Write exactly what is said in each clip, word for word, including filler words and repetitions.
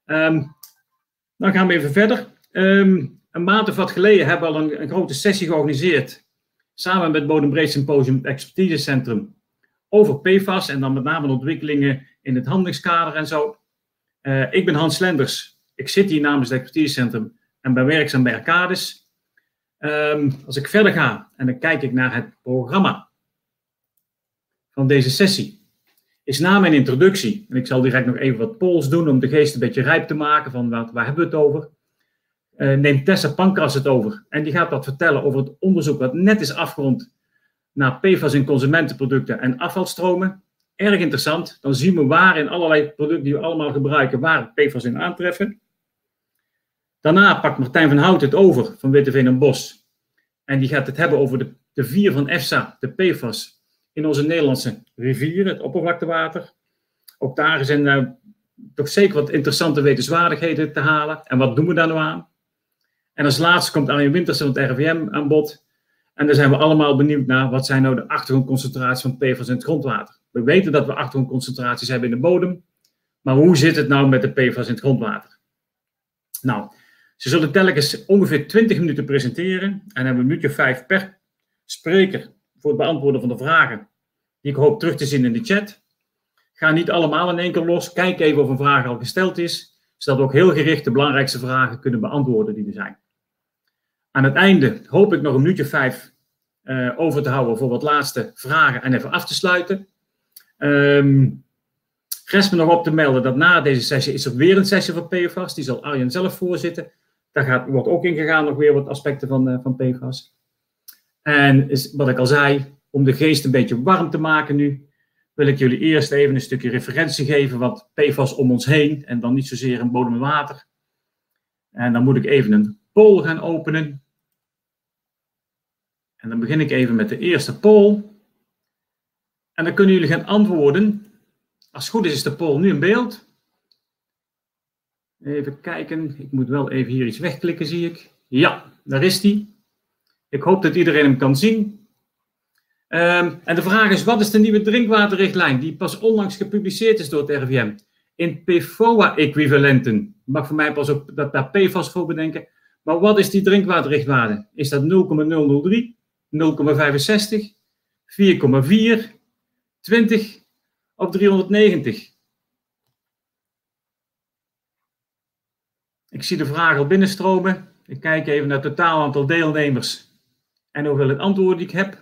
Um, dan gaan we even verder. Um, een maand of wat geleden hebben we al een, een grote sessie georganiseerd. Samen met Bodem-Breed Symposium Expertisecentrum. Over P F A S en dan met name de ontwikkelingen in het handelingskader en zo. Uh, ik ben Hans Lenders. Ik zit hier namens het Expertisecentrum en ben werkzaam bij Arcadis. Um, als ik verder ga en dan kijk ik naar het programma van deze sessie. Is na mijn introductie, en ik zal direct nog even wat polls doen om de geest een beetje rijp te maken van wat, waar hebben we het over. Uh, neemt Tessa Pankras het over en die gaat wat vertellen over het onderzoek wat net is afgerond naar P F A S in consumentenproducten en afvalstromen. Erg interessant, dan zien we waar in allerlei producten die we allemaal gebruiken, waar P F A S in aantreffen. Daarna pakt Martijn van Hout het over van Witteveen en Bos. En die gaat het hebben over de, de vier van EFSA, de P F A S, in onze Nederlandse rivieren, het oppervlaktewater. Ook daar zijn uh, toch zeker wat interessante wetenswaardigheden te halen. En wat doen we daar nou aan? En als laatste komt Arjen Wintersen van het R I V M aan bod. En daar zijn we allemaal benieuwd naar, wat zijn nou de achtergrondconcentraties van P F A S in het grondwater? We weten dat we achtergrondconcentraties hebben in de bodem. Maar hoe zit het nou met de P F A S in het grondwater? Nou, ze zullen telkens ongeveer twintig minuten presenteren. En hebben een minuutje vijf per spreker voor het beantwoorden van de vragen. Die ik hoop terug te zien in de chat. Ga niet allemaal in één keer los. Kijk even of een vraag al gesteld is. Zodat we ook heel gericht de belangrijkste vragen kunnen beantwoorden die er zijn. Aan het einde hoop ik nog een minuutje vijf uh, over te houden voor wat laatste vragen en even af te sluiten. Um, rest me nog op te melden dat na deze sessie is er weer een sessie van P F A S. Die zal Arjen zelf voorzitten. Daar gaat, wordt ook ingegaan nog weer wat aspecten van, uh, van P F A S. En is, wat ik al zei, om de geest een beetje warm te maken nu, wil ik jullie eerst even een stukje referentie geven wat P F A S om ons heen en dan niet zozeer in bodem en water. En dan moet ik even een poll gaan openen. En dan begin ik even met de eerste poll. En dan kunnen jullie gaan antwoorden. Als het goed is, is de poll nu in beeld. Even kijken. Ik moet wel even hier iets wegklikken, zie ik. Ja, daar is die. Ik hoop dat iedereen hem kan zien. Um, en de vraag is, wat is de nieuwe drinkwaterrichtlijn die pas onlangs gepubliceerd is door het R I V M? In P F O A-equivalenten. Je mag voor mij pas ook dat daar P F A S voor bedenken. Maar wat is die drinkwaterrichtwaarde? Is dat nul komma nul nul drie, nul komma vijfenzestig, vier komma vier, twintig of driehonderdnegentig? Ik zie de vraag al binnenstromen. Ik kijk even naar het totaal aantal deelnemers en hoeveel antwoorden die ik heb.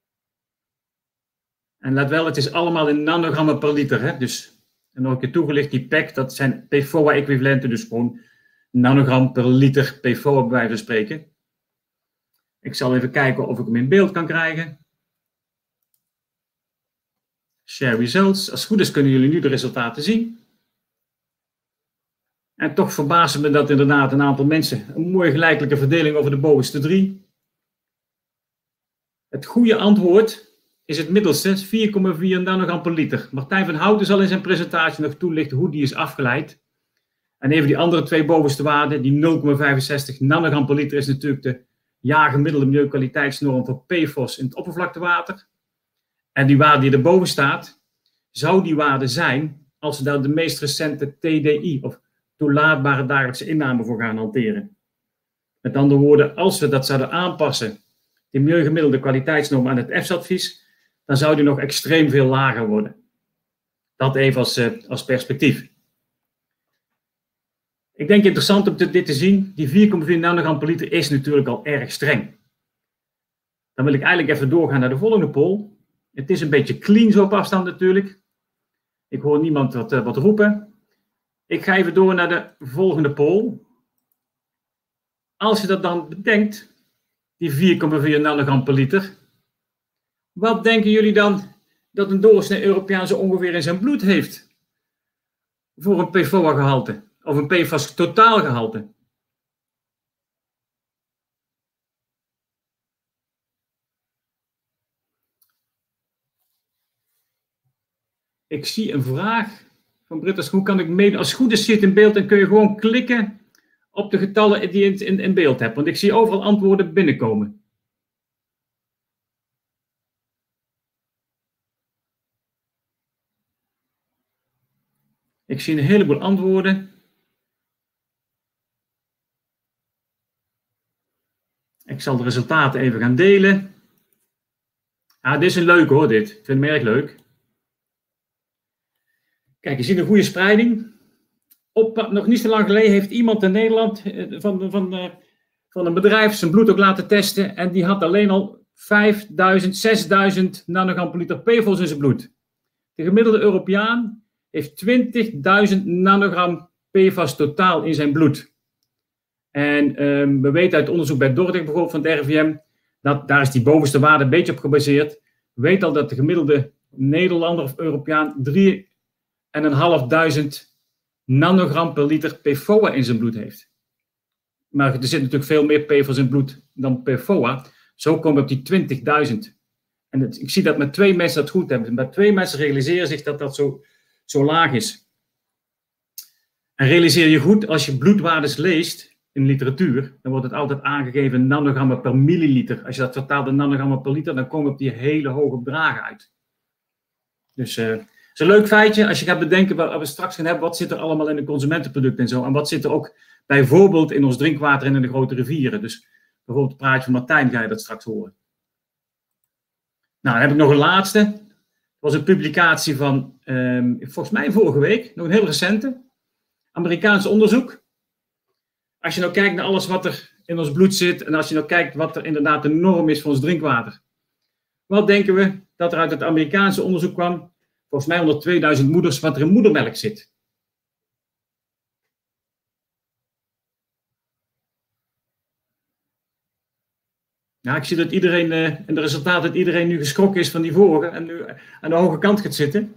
En let wel, het is allemaal in nanogrammen per liter. Hè? Dus, en nog een keer toegelicht, die P E C, dat zijn P F O A-equivalenten, dus gewoon nanogram per liter P F O A bij wijze van spreken. Ik zal even kijken of ik hem in beeld kan krijgen. Share results. Als het goed is kunnen jullie nu de resultaten zien. En toch verbaast me dat inderdaad een aantal mensen een mooie gelijkelijke verdeling over de bovenste drie. Het goede antwoord is het middelste, vier komma vier nanogram per liter. Martijn van Houten zal in zijn presentatie nog toelichten hoe die is afgeleid. En even die andere twee bovenste waarden, die nul komma vijfenzestig nanogram per liter is natuurlijk de jaargemiddelde milieukwaliteitsnorm voor P F O S in het oppervlaktewater. En die waarde die erboven staat, zou die waarde zijn als we daar de meest recente T D I, of toelaatbare dagelijkse inname, voor gaan hanteren. Met andere woorden, als we dat zouden aanpassen, de milieugemiddelde kwaliteitsnorm aan het EFSA-advies, dan zou die nog extreem veel lager worden. Dat even als, uh, als perspectief. Ik denk interessant om dit te zien. Die vier komma vier nanogram per liter is natuurlijk al erg streng. Dan wil ik eigenlijk even doorgaan naar de volgende poll. Het is een beetje clean zo op afstand natuurlijk. Ik hoor niemand wat, uh, wat roepen. Ik ga even door naar de volgende poll. Als je dat dan bedenkt, die vier komma vier nanogram per liter. Wat denken jullie dan dat een doorsnee Europeaan zo ongeveer in zijn bloed heeft? Voor een P F O A-gehalte. Of een P F A S-totaalgehalte. Ik zie een vraag van Britt. Hoe kan ik mede? Als het goed is, zit in beeld en kun je gewoon klikken op de getallen die je in, in beeld hebt. Want ik zie overal antwoorden binnenkomen. Ik zie een heleboel antwoorden. Ik zal de resultaten even gaan delen. Ja, dit is een leuke hoor, dit. Ik vind hem erg leuk. Kijk, je ziet een goede spreiding. Op, nog niet zo lang geleden heeft iemand in Nederland van, van, van een bedrijf zijn bloed ook laten testen. En die had alleen al vijfduizend, zesduizend nanogram per liter P F O S in zijn bloed. De gemiddelde Europeaan heeft twintigduizend nanogram P F A S totaal in zijn bloed. En um, we weten uit onderzoek bij Dordrecht bijvoorbeeld van het R I V M, dat daar is die bovenste waarde een beetje op gebaseerd. We weten al dat de gemiddelde Nederlander of Europeaan drie en een half duizend nanogram per liter P F O A in zijn bloed heeft. Maar er zit natuurlijk veel meer P F O S in het bloed dan P F O A. Zo komen we op die twintigduizend. En het, ik zie dat met twee mensen dat goed hebben. Met twee mensen realiseren zich dat dat zo, zo laag is. En realiseer je goed, als je bloedwaardes leest in literatuur, dan wordt het altijd aangegeven nanogrammen per milliliter. Als je dat vertaalt in nanogrammen per liter, dan komen we op die hele hoge bedragen uit. Dus uh, het is een leuk feitje. Als je gaat bedenken wat we straks gaan hebben, wat zit er allemaal in de consumentenproducten en zo. En wat zit er ook bijvoorbeeld in ons drinkwater en in de grote rivieren. Dus bijvoorbeeld het praatje van Martijn ga je dat straks horen. Nou, dan heb ik nog een laatste. Dat was een publicatie van, um, volgens mij vorige week, nog een heel recente. Amerikaans onderzoek. Als je nou kijkt naar alles wat er in ons bloed zit en als je nou kijkt wat er inderdaad de norm is voor ons drinkwater. Wat denken we dat er uit het Amerikaanse onderzoek kwam? Volgens mij onder tweeduizend moeders wat er in moedermelk zit. Ja, ik zie dat iedereen, uh, en de resultaten dat iedereen nu geschrokken is van die vorige en nu aan de hoge kant gaat zitten.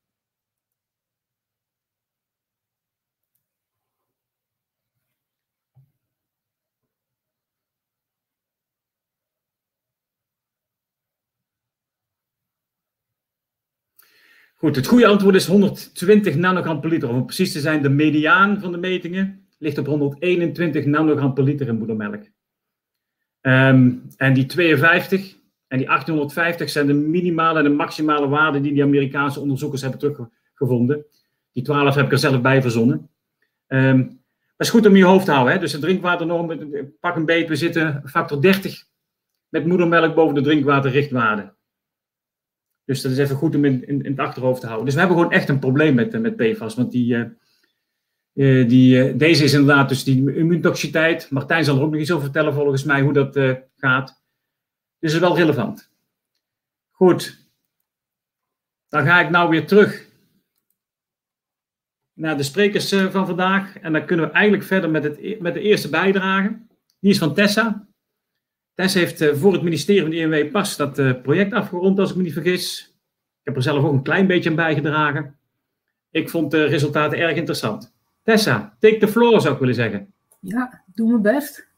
Goed, het goede antwoord is honderdtwintig nanogram per liter. Om precies te zijn, de mediaan van de metingen ligt op honderdeenentwintig nanogram per liter in moedermelk. Um, en die tweeënvijftig en die achthonderdvijftig zijn de minimale en de maximale waarden die die Amerikaanse onderzoekers hebben teruggevonden. Die twaalf heb ik er zelf bij verzonnen. Um, dat is goed om in je hoofd te houden. Hè? Dus de drinkwaternorm, pak een beet, we zitten factor dertig met moedermelk boven de drinkwaterrichtwaarde. Dus dat is even goed om in, in, in het achterhoofd te houden. Dus we hebben gewoon echt een probleem met, met P F A S. Want die, uh, die, uh, deze is inderdaad dus die immuuntoxiciteit. Martijn zal er ook nog iets over vertellen volgens mij hoe dat uh, gaat. Dus het is wel relevant. Goed. Dan ga ik nou weer terug naar de sprekers uh, van vandaag. En dan kunnen we eigenlijk verder met, het, met de eerste bijdrage. Die is van Tessa. Tessa heeft uh, voor het ministerie van de I N W pas dat uh, project afgerond, als ik me niet vergis. Ik heb er zelf ook een klein beetje aan bijgedragen. Ik vond de resultaten erg interessant. Tessa, take the floor zou ik willen zeggen. Ja, doe mijn best.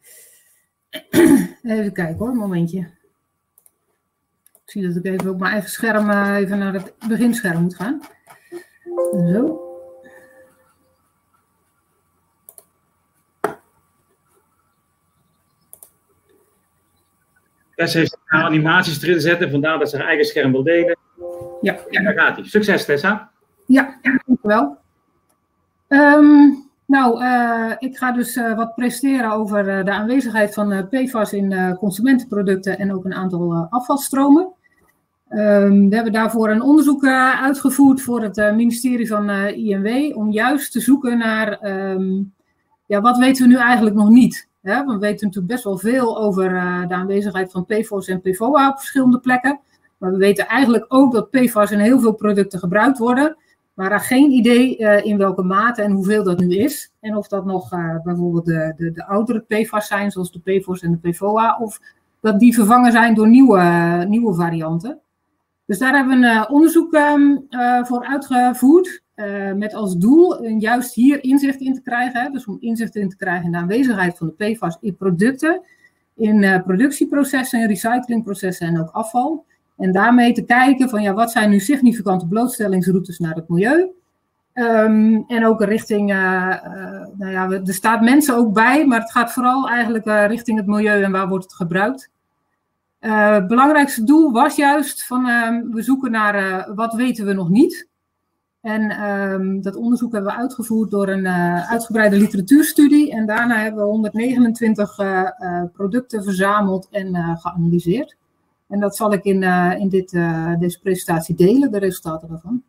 Even kijken hoor, een momentje. Ik zie dat ik even op mijn eigen scherm uh, even naar het beginscherm moet gaan. Zo. Tessa heeft haar animaties erin zetten, vandaar dat ze haar eigen scherm wil delen. Ja. En daar gaat hij. Succes, Tessa. Ja, dankjewel. Um, nou, uh, ik ga dus uh, wat presenteren over uh, de aanwezigheid van uh, P F A S in uh, consumentenproducten en ook een aantal uh, afvalstromen. Um, we hebben daarvoor een onderzoek uh, uitgevoerd voor het uh, ministerie van uh, I N W om juist te zoeken naar, um, ja, wat weten we nu eigenlijk nog niet? Hè? We weten natuurlijk best wel veel over uh, de aanwezigheid van P F O S en P F O A op verschillende plekken. Maar we weten eigenlijk ook dat P F A S in heel veel producten gebruikt worden. Maar daar geen idee uh, in welke mate en hoeveel dat nu is. En of dat nog uh, bijvoorbeeld de, de, de oudere P F A S zijn, zoals de P F O S en de P F O A. Of dat die vervangen zijn door nieuwe, uh, nieuwe varianten. Dus daar hebben we een uh, onderzoek um, uh, voor uitgevoerd. Uh, met als doel uh, juist hier inzicht in te krijgen. Hè, dus om inzicht in te krijgen in de aanwezigheid van de P F A S in producten. In uh, productieprocessen, in recyclingprocessen en ook afval. En daarmee te kijken van ja, wat zijn nu significante blootstellingsroutes naar het milieu. Um, en ook richting, uh, uh, nou ja, er staat mensen ook bij, maar het gaat vooral eigenlijk uh, richting het milieu en waar wordt het gebruikt. Uh, het belangrijkste doel was juist van uh, we zoeken naar uh, wat weten we nog niet. En um, dat onderzoek hebben we uitgevoerd door een uh, uitgebreide literatuurstudie. En daarna hebben we honderdnegenentwintig uh, uh, producten verzameld en uh, geanalyseerd. En dat zal ik in, uh, in dit, uh, deze presentatie delen, de resultaten daarvan.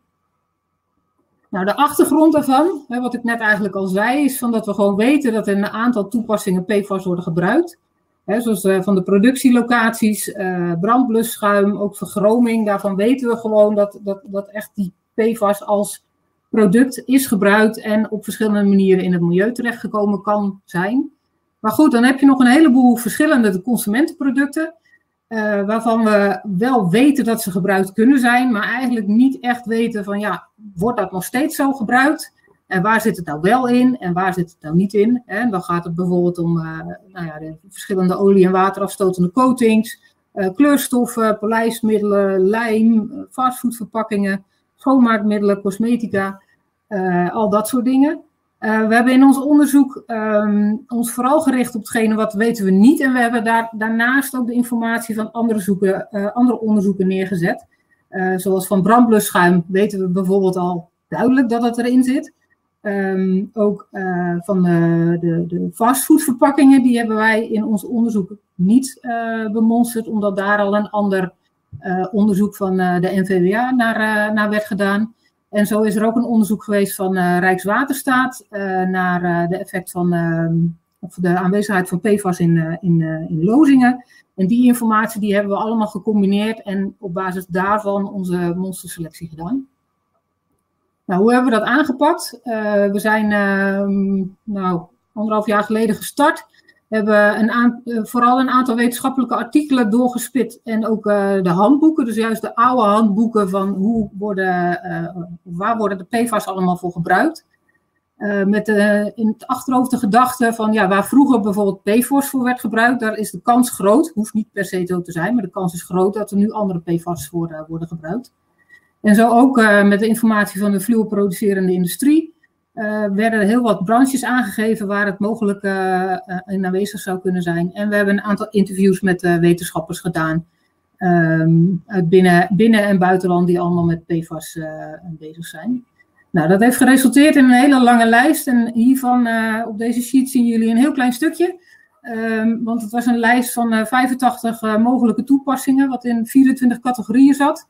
Nou, de achtergrond daarvan, hè, wat ik net eigenlijk al zei, is van dat we gewoon weten dat in een aantal toepassingen P F A S worden gebruikt. Hè, zoals uh, van de productielocaties, uh, brandblusschuim, ook vergroming. Daarvan weten we gewoon dat, dat, dat echt die P F A S als product is gebruikt en op verschillende manieren in het milieu terechtgekomen kan zijn. Maar goed, dan heb je nog een heleboel verschillende consumentenproducten. Uh, waarvan we wel weten dat ze gebruikt kunnen zijn, maar eigenlijk niet echt weten van ja, wordt dat nog steeds zo gebruikt? En waar zit het nou wel in en waar zit het nou niet in? En dan gaat het bijvoorbeeld om uh, nou ja, de verschillende olie- en waterafstotende coatings, uh, kleurstoffen, polijstmiddelen, lijm, fastfoodverpakkingen, schoonmaakmiddelen, cosmetica, uh, al dat soort dingen. Uh, we hebben in ons onderzoek um, ons vooral gericht op hetgene wat weten we niet. En we hebben daar, daarnaast ook de informatie van andere, zoeken, uh, andere onderzoeken neergezet. Uh, zoals van brandblusschuim weten we bijvoorbeeld al duidelijk dat het erin zit. Um, ook uh, van de, de, de fastfoodverpakkingen, die hebben wij in ons onderzoek niet uh, bemonsterd. Omdat daar al een ander uh, onderzoek van uh, de N V W A naar, uh, naar werd gedaan. En zo is er ook een onderzoek geweest van uh, Rijkswaterstaat uh, naar uh, de effect van uh, of de aanwezigheid van P F A S in, uh, in, uh, in lozingen. En die informatie die hebben we allemaal gecombineerd en op basis daarvan onze monsterselectie gedaan. Nou, hoe hebben we dat aangepakt? Uh, we zijn uh, nou, anderhalf jaar geleden gestart. We hebben een aan, uh, vooral een aantal wetenschappelijke artikelen doorgespit en ook uh, de handboeken, dus juist de oude handboeken van hoe worden, uh, waar worden de P F A S allemaal voor gebruikt. Uh, met uh, in het achterhoofd de gedachte van ja, waar vroeger bijvoorbeeld P F O S voor werd gebruikt, daar is de kans groot, hoeft niet per se zo te zijn, maar de kans is groot dat er nu andere P F A S voor uh, worden gebruikt. En zo ook uh, met de informatie van de fluorproducerende industrie. Uh, werden heel wat branches aangegeven waar het mogelijk uh, in aanwezig zou kunnen zijn. En we hebben een aantal interviews met uh, wetenschappers gedaan. Um, uit binnen, binnen- en buitenland die allemaal met P F A S uh, bezig zijn. Nou, dat heeft geresulteerd in een hele lange lijst. En hiervan uh, op deze sheet zien jullie een heel klein stukje. Um, want het was een lijst van uh, vijfentachtig uh, mogelijke toepassingen, wat in vierentwintig categorieën zat.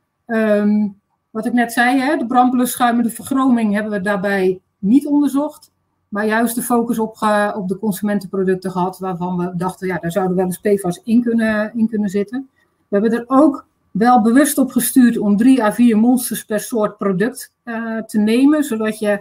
Um, Wat ik net zei, hè, de brandblusschuim en de vergroming hebben we daarbij niet onderzocht. Maar juist de focus op, uh, op de consumentenproducten gehad. Waarvan we dachten, ja, daar zouden wel eens P F A S in kunnen, in kunnen zitten. We hebben er ook wel bewust op gestuurd om drie à vier monsters per soort product uh, te nemen. Zodat je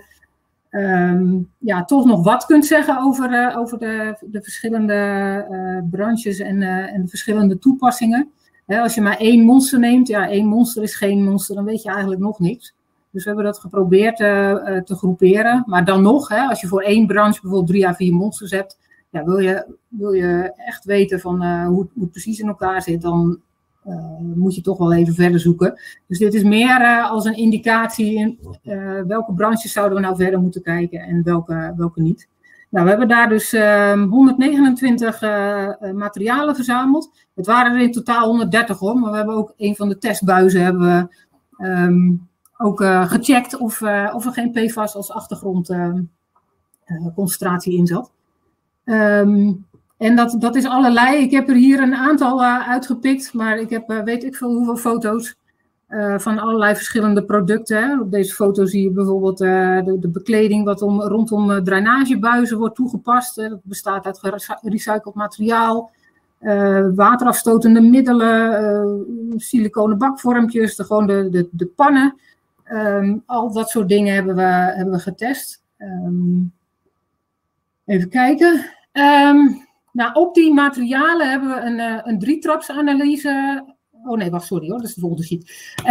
um, ja, toch nog wat kunt zeggen over, uh, over de, de verschillende uh, branches en, uh, en de verschillende toepassingen. He, als je maar één monster neemt, ja, één monster is geen monster, dan weet je eigenlijk nog niks. Dus we hebben dat geprobeerd uh, uh, te groeperen. Maar dan nog, hè, als je voor één branche bijvoorbeeld drie à vier monsters hebt, ja, wil, je, wil je echt weten van, uh, hoe, hoe het precies in elkaar zit, dan uh, moet je toch wel even verder zoeken. Dus dit is meer uh, als een indicatie in uh, welke branches zouden we nou verder moeten kijken en welke, welke niet. Nou, we hebben daar dus uh, honderdnegenentwintig uh, materialen verzameld. Het waren er in totaal honderddertig hoor, maar we hebben ook een van de testbuizen hebben we um, ook uh, gecheckt of, uh, of er geen P F A S als achtergrondconcentratie uh, uh, in zat. Um, en dat, dat is allerlei. Ik heb er hier een aantal uh, uitgepikt, maar ik heb uh, weet ik veel hoeveel foto's. Uh, van allerlei verschillende producten. Hè. Op deze foto zie je bijvoorbeeld uh, de, de bekleding wat om, rondom uh, drainagebuizen wordt toegepast. Hè. Dat bestaat uit gerecycled materiaal, uh, waterafstotende middelen, uh, siliconen bakvormpjes, de, gewoon de, de, de pannen. Um, al dat soort dingen hebben we, hebben we getest. Um, even kijken. Um, nou, op die materialen hebben we een, uh, een drietrapsanalyse. Oh nee, wacht, sorry hoor, dat is de volgende sheet.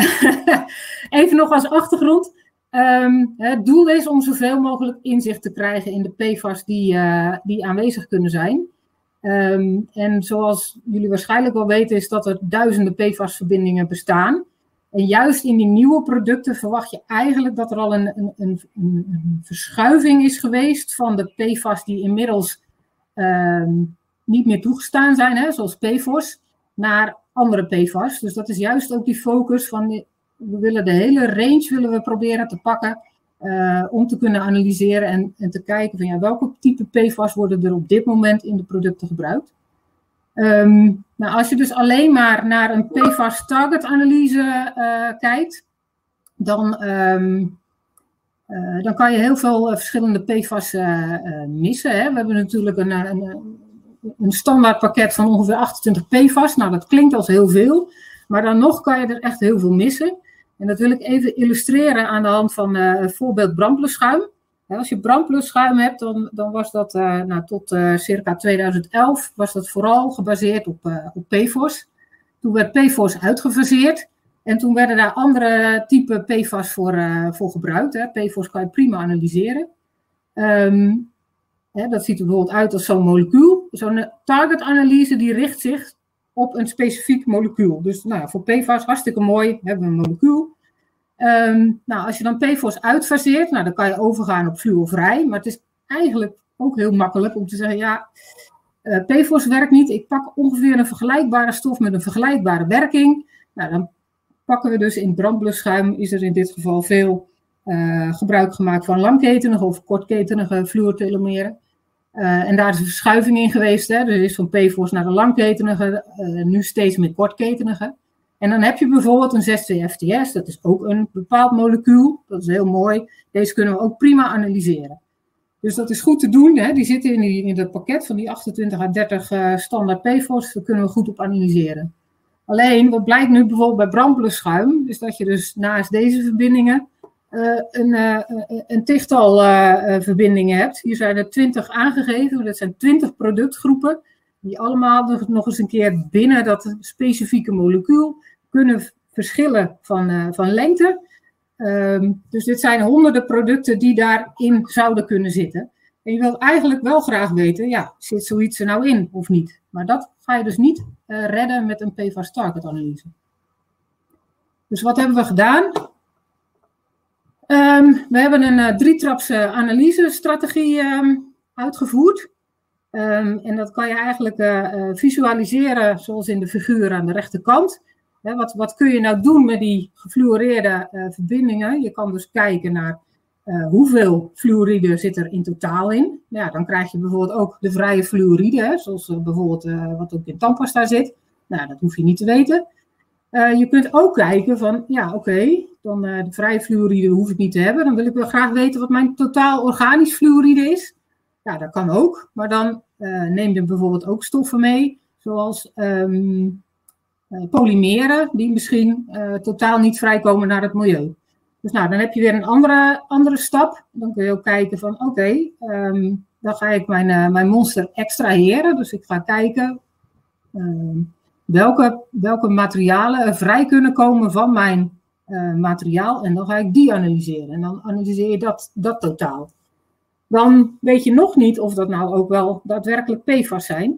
Even nog als achtergrond. Um, het doel is om zoveel mogelijk inzicht te krijgen in de P F A S die, uh, die aanwezig kunnen zijn. Um, en zoals jullie waarschijnlijk wel weten is dat er duizenden P F A S-verbindingen bestaan. En juist in die nieuwe producten verwacht je eigenlijk dat er al een, een, een, een verschuiving is geweest van de P F A S die inmiddels um, niet meer toegestaan zijn, hè, zoals P F O S, naar andere P F A S. Dus dat is juist ook die focus van we willen de hele range willen we proberen te pakken uh, om te kunnen analyseren en, en te kijken van ja, welke type P F A S worden er op dit moment in de producten gebruikt. Um, nou, als je dus alleen maar naar een P F A S target analyse uh, kijkt, dan, um, uh, dan kan je heel veel uh, verschillende P F A S uh, uh, missen. Hè. We hebben natuurlijk een, een, een standaard pakket van ongeveer achtentwintig P F A S. Nou, dat klinkt als heel veel, maar dan nog kan je er echt heel veel missen. En dat wil ik even illustreren aan de hand van uh, het voorbeeld brandblusschuim. Ja, als je brandblusschuim hebt, dan, dan was dat uh, nou, tot uh, circa tweeduizend elf was dat vooral gebaseerd op, uh, op P F O S. Toen werd P F O S uitgefaseerd en toen werden daar andere type P F A S voor, uh, voor gebruikt. Hè. P F O S kan je prima analyseren. Um, hè, dat ziet er bijvoorbeeld uit als zo'n molecuul. Zo'n targetanalyse die richt zich op een specifiek molecuul. Dus nou, voor P F A S hartstikke mooi, hebben we een molecuul. Um, nou, als je dan P F O S uitfaseert, nou, dan kan je overgaan op fluorvrij. Maar het is eigenlijk ook heel makkelijk om te zeggen, ja, uh, P F O S werkt niet. Ik pak ongeveer een vergelijkbare stof met een vergelijkbare werking. Nou, dan pakken we dus in brandblusschuim, is er in dit geval veel uh, gebruik gemaakt van langketenige of kortketenige fluortelomeren. Uh, en daar is een verschuiving in geweest. Hè. Dus is van P F O S naar de langketenige, uh, nu steeds meer kortketenige. En dan heb je bijvoorbeeld een zes twee F T S, dat is ook een bepaald molecuul, dat is heel mooi. Deze kunnen we ook prima analyseren. Dus dat is goed te doen, hè. Die zitten in, die, in dat pakket van die achtentwintig à dertig uh, standaard P F O S, daar kunnen we goed op analyseren. Alleen, wat blijkt nu bijvoorbeeld bij brandblusschuim, is dat je dus naast deze verbindingen uh, een, uh, een tigtal uh, verbindingen hebt. Hier zijn er twintig aangegeven, dat zijn twintig productgroepen, die allemaal nog eens een keer binnen dat specifieke molecuul kunnen verschillen van, uh, van lengte. Um, dus dit zijn honderden producten die daarin zouden kunnen zitten. En je wilt eigenlijk wel graag weten, ja, zit zoiets er nou in of niet? Maar dat ga je dus niet uh, redden met een P F A S target analyse. Dus wat hebben we gedaan? Um, we hebben een uh, drietrapse analysestrategie um, uitgevoerd. Um, en dat kan je eigenlijk uh, uh, visualiseren zoals in de figuur aan de rechterkant. He, wat, wat kun je nou doen met die gefluoreerde uh, verbindingen? Je kan dus kijken naar uh, hoeveel fluoride zit er in totaal in. Ja, dan krijg je bijvoorbeeld ook de vrije fluoride, hè, zoals uh, bijvoorbeeld uh, wat ook in tandpasta zit. Nou, dat hoef je niet te weten. Uh, je kunt ook kijken van, ja oké, okay, dan uh, de vrije fluoride hoef ik niet te hebben. Dan wil ik wel graag weten wat mijn totaal organisch fluoride is. Ja, dat kan ook, maar dan uh, neem je bijvoorbeeld ook stoffen mee, zoals um, uh, polymeren, die misschien uh, totaal niet vrijkomen naar het milieu. Dus nou, dan heb je weer een andere, andere stap. Dan kun je ook kijken van, oké, okay, um, dan ga ik mijn, uh, mijn monster extraheren. Dus ik ga kijken uh, welke, welke materialen er vrij kunnen komen van mijn uh, materiaal. En dan ga ik die analyseren. En dan analyseer je dat, dat totaal. Dan weet je nog niet of dat nou ook wel daadwerkelijk P F A S zijn.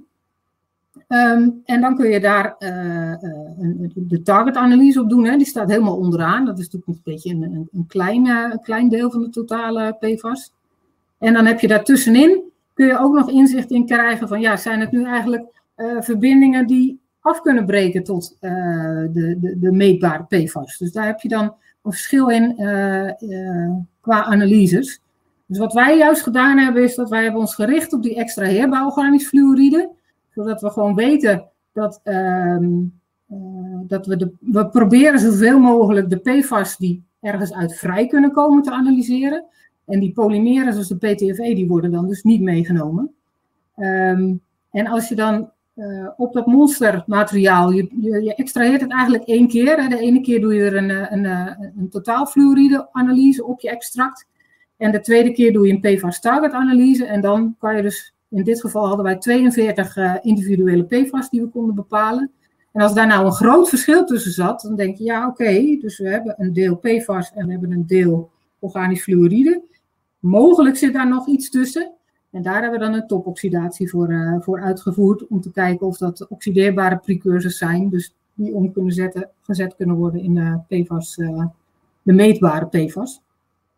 Um, en dan kun je daar uh, uh, een, de targetanalyse op doen. Hè. Die staat helemaal onderaan. Dat is natuurlijk een beetje een, een, een, klein, uh, een klein deel van de totale P F A S. En dan heb je daartussenin, kun je ook nog inzicht in krijgen van, ja, zijn het nu eigenlijk uh, verbindingen die af kunnen breken tot uh, de, de, de meetbare P F A S. Dus daar heb je dan een verschil in uh, uh, qua analyses. Dus wat wij juist gedaan hebben, is dat wij hebben ons gericht op die extraheerbare organisch fluoride, zodat we gewoon weten dat, uh, uh, dat we, de, we proberen zoveel mogelijk de P F A S die ergens uit vrij kunnen komen te analyseren. En die polymeren, zoals de P T F E, die worden dan dus niet meegenomen. Um, en als je dan uh, op dat monstermateriaal, je, je, je extraheert het eigenlijk één keer. Hè. De ene keer doe je er een, een, een, een totaal fluoride analyse op je extract. En de tweede keer doe je een P F A S target analyse. En dan kan je dus, in dit geval hadden wij tweeënveertig uh, individuele P F A S die we konden bepalen. En als daar nou een groot verschil tussen zat, dan denk je, ja oké, okay, dus we hebben een deel P F A S en we hebben een deel organisch fluoride. Mogelijk zit daar nog iets tussen. En daar hebben we dan een topoxidatie voor, uh, voor uitgevoerd, om te kijken of dat oxideerbare precursors zijn, dus die om kunnen zetten, gezet kunnen worden in uh, P F A S, uh, de meetbare P F A S.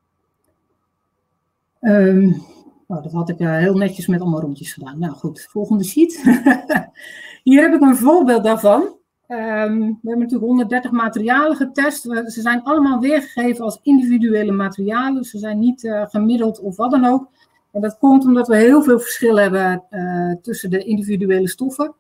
Um, nou, dat had ik uh, heel netjes met allemaal rondjes gedaan. Nou goed, volgende sheet. Hier heb ik een voorbeeld daarvan. Um, we hebben natuurlijk honderddertig materialen getest. We, ze zijn allemaal weergegeven als individuele materialen. Ze zijn niet uh, gemiddeld of wat dan ook. En dat komt omdat we heel veel verschil hebben uh, tussen de individuele stoffen.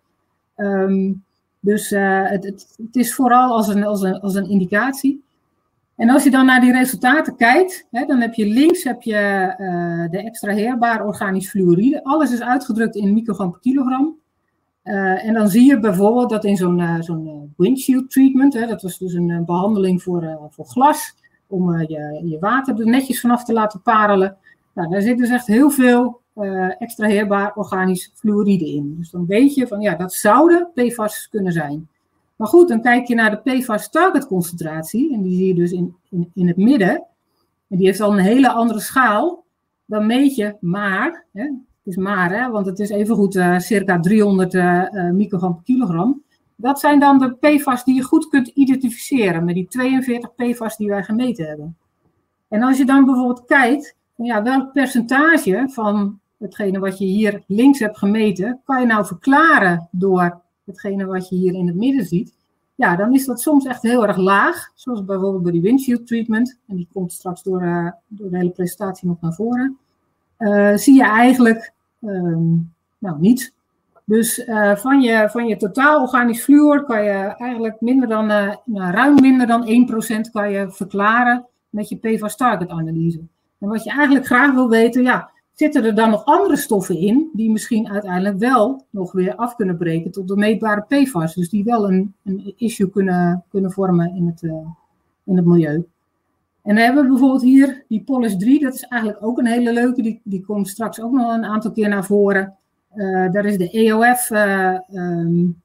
Um, dus uh, het, het, het is vooral als een, als, een, als een indicatie. En als je dan naar die resultaten kijkt, hè, dan heb je links heb je, uh, de extraheerbare organisch fluoride. Alles is uitgedrukt in microgram per kilogram. Uh, en dan zie je bijvoorbeeld dat in zo'n uh, zo'n uh, windshield treatment, hè, dat was dus een uh, behandeling voor, uh, voor glas, om uh, je, je water er netjes vanaf te laten parelen. Nou, daar zit dus echt heel veel uh, extraheerbaar organisch fluoride in. Dus dan weet je van ja, dat zouden P F A S's kunnen zijn. Maar goed, dan kijk je naar de P F A S target concentratie, en die zie je dus in, in, in het midden. En die heeft al een hele andere schaal. Dan meet je maar, hè, het is maar, hè, want het is evengoed uh, circa driehonderd uh, uh, microgram per kilogram. Dat zijn dan de P F A S's die je goed kunt identificeren met die tweeënveertig P F A S's die wij gemeten hebben. En als je dan bijvoorbeeld kijkt, ja, welk percentage van hetgene wat je hier links hebt gemeten, kan je nou verklaren door hetgene wat je hier in het midden ziet, ja, dan is dat soms echt heel erg laag. Zoals bijvoorbeeld bij die windshield treatment. En die komt straks door, uh, door de hele presentatie nog naar voren. Uh, zie je eigenlijk um, nou, niets. Dus uh, van, je, van je totaal organisch fluor kan je eigenlijk minder dan, uh, nou, ruim minder dan één procent kan je verklaren met je P F A S target analyse. En wat je eigenlijk graag wil weten, ja, zitten er dan nog andere stoffen in die misschien uiteindelijk wel nog weer af kunnen breken tot de meetbare P F A S. Dus die wel een, een issue kunnen, kunnen vormen in het, uh, in het milieu. En dan hebben we bijvoorbeeld hier die Polis drie, dat is eigenlijk ook een hele leuke, die, die komt straks ook nog een aantal keer naar voren. Uh, daar is de E O F, uh, um,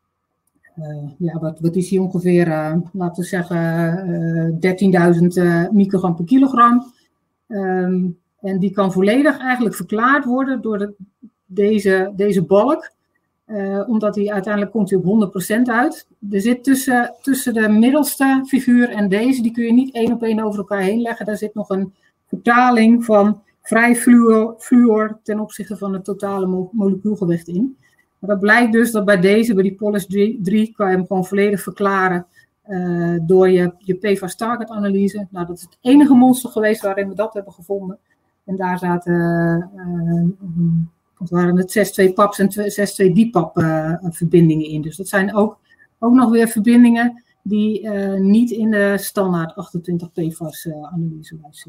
uh, ja, wat, wat is die ongeveer, uh, laten we zeggen, uh, dertienduizend uh, microgram per kilogram. Um, en die kan volledig eigenlijk verklaard worden door de, deze, deze balk. Uh, omdat die uiteindelijk komt hij op honderd procent uit. Er zit tussen, tussen de middelste figuur en deze, die kun je niet één op één over elkaar heen leggen. Daar zit nog een vertaling van vrij fluor, fluor ten opzichte van het totale mo molecuulgewicht in. Maar dat blijkt dus dat bij deze, bij die Polis drie, kan je hem gewoon volledig verklaren uh, door je, je P F A S target analyse. Nou, dat is het enige monster geweest waarin we dat hebben gevonden. En daar zaten, uh, uh, wat waren het, zes twee paps en zes twee dipap uh, verbindingen in. Dus dat zijn ook, ook nog weer verbindingen die uh, niet in de standaard achtentwintig P F A S uh, analyse zitten.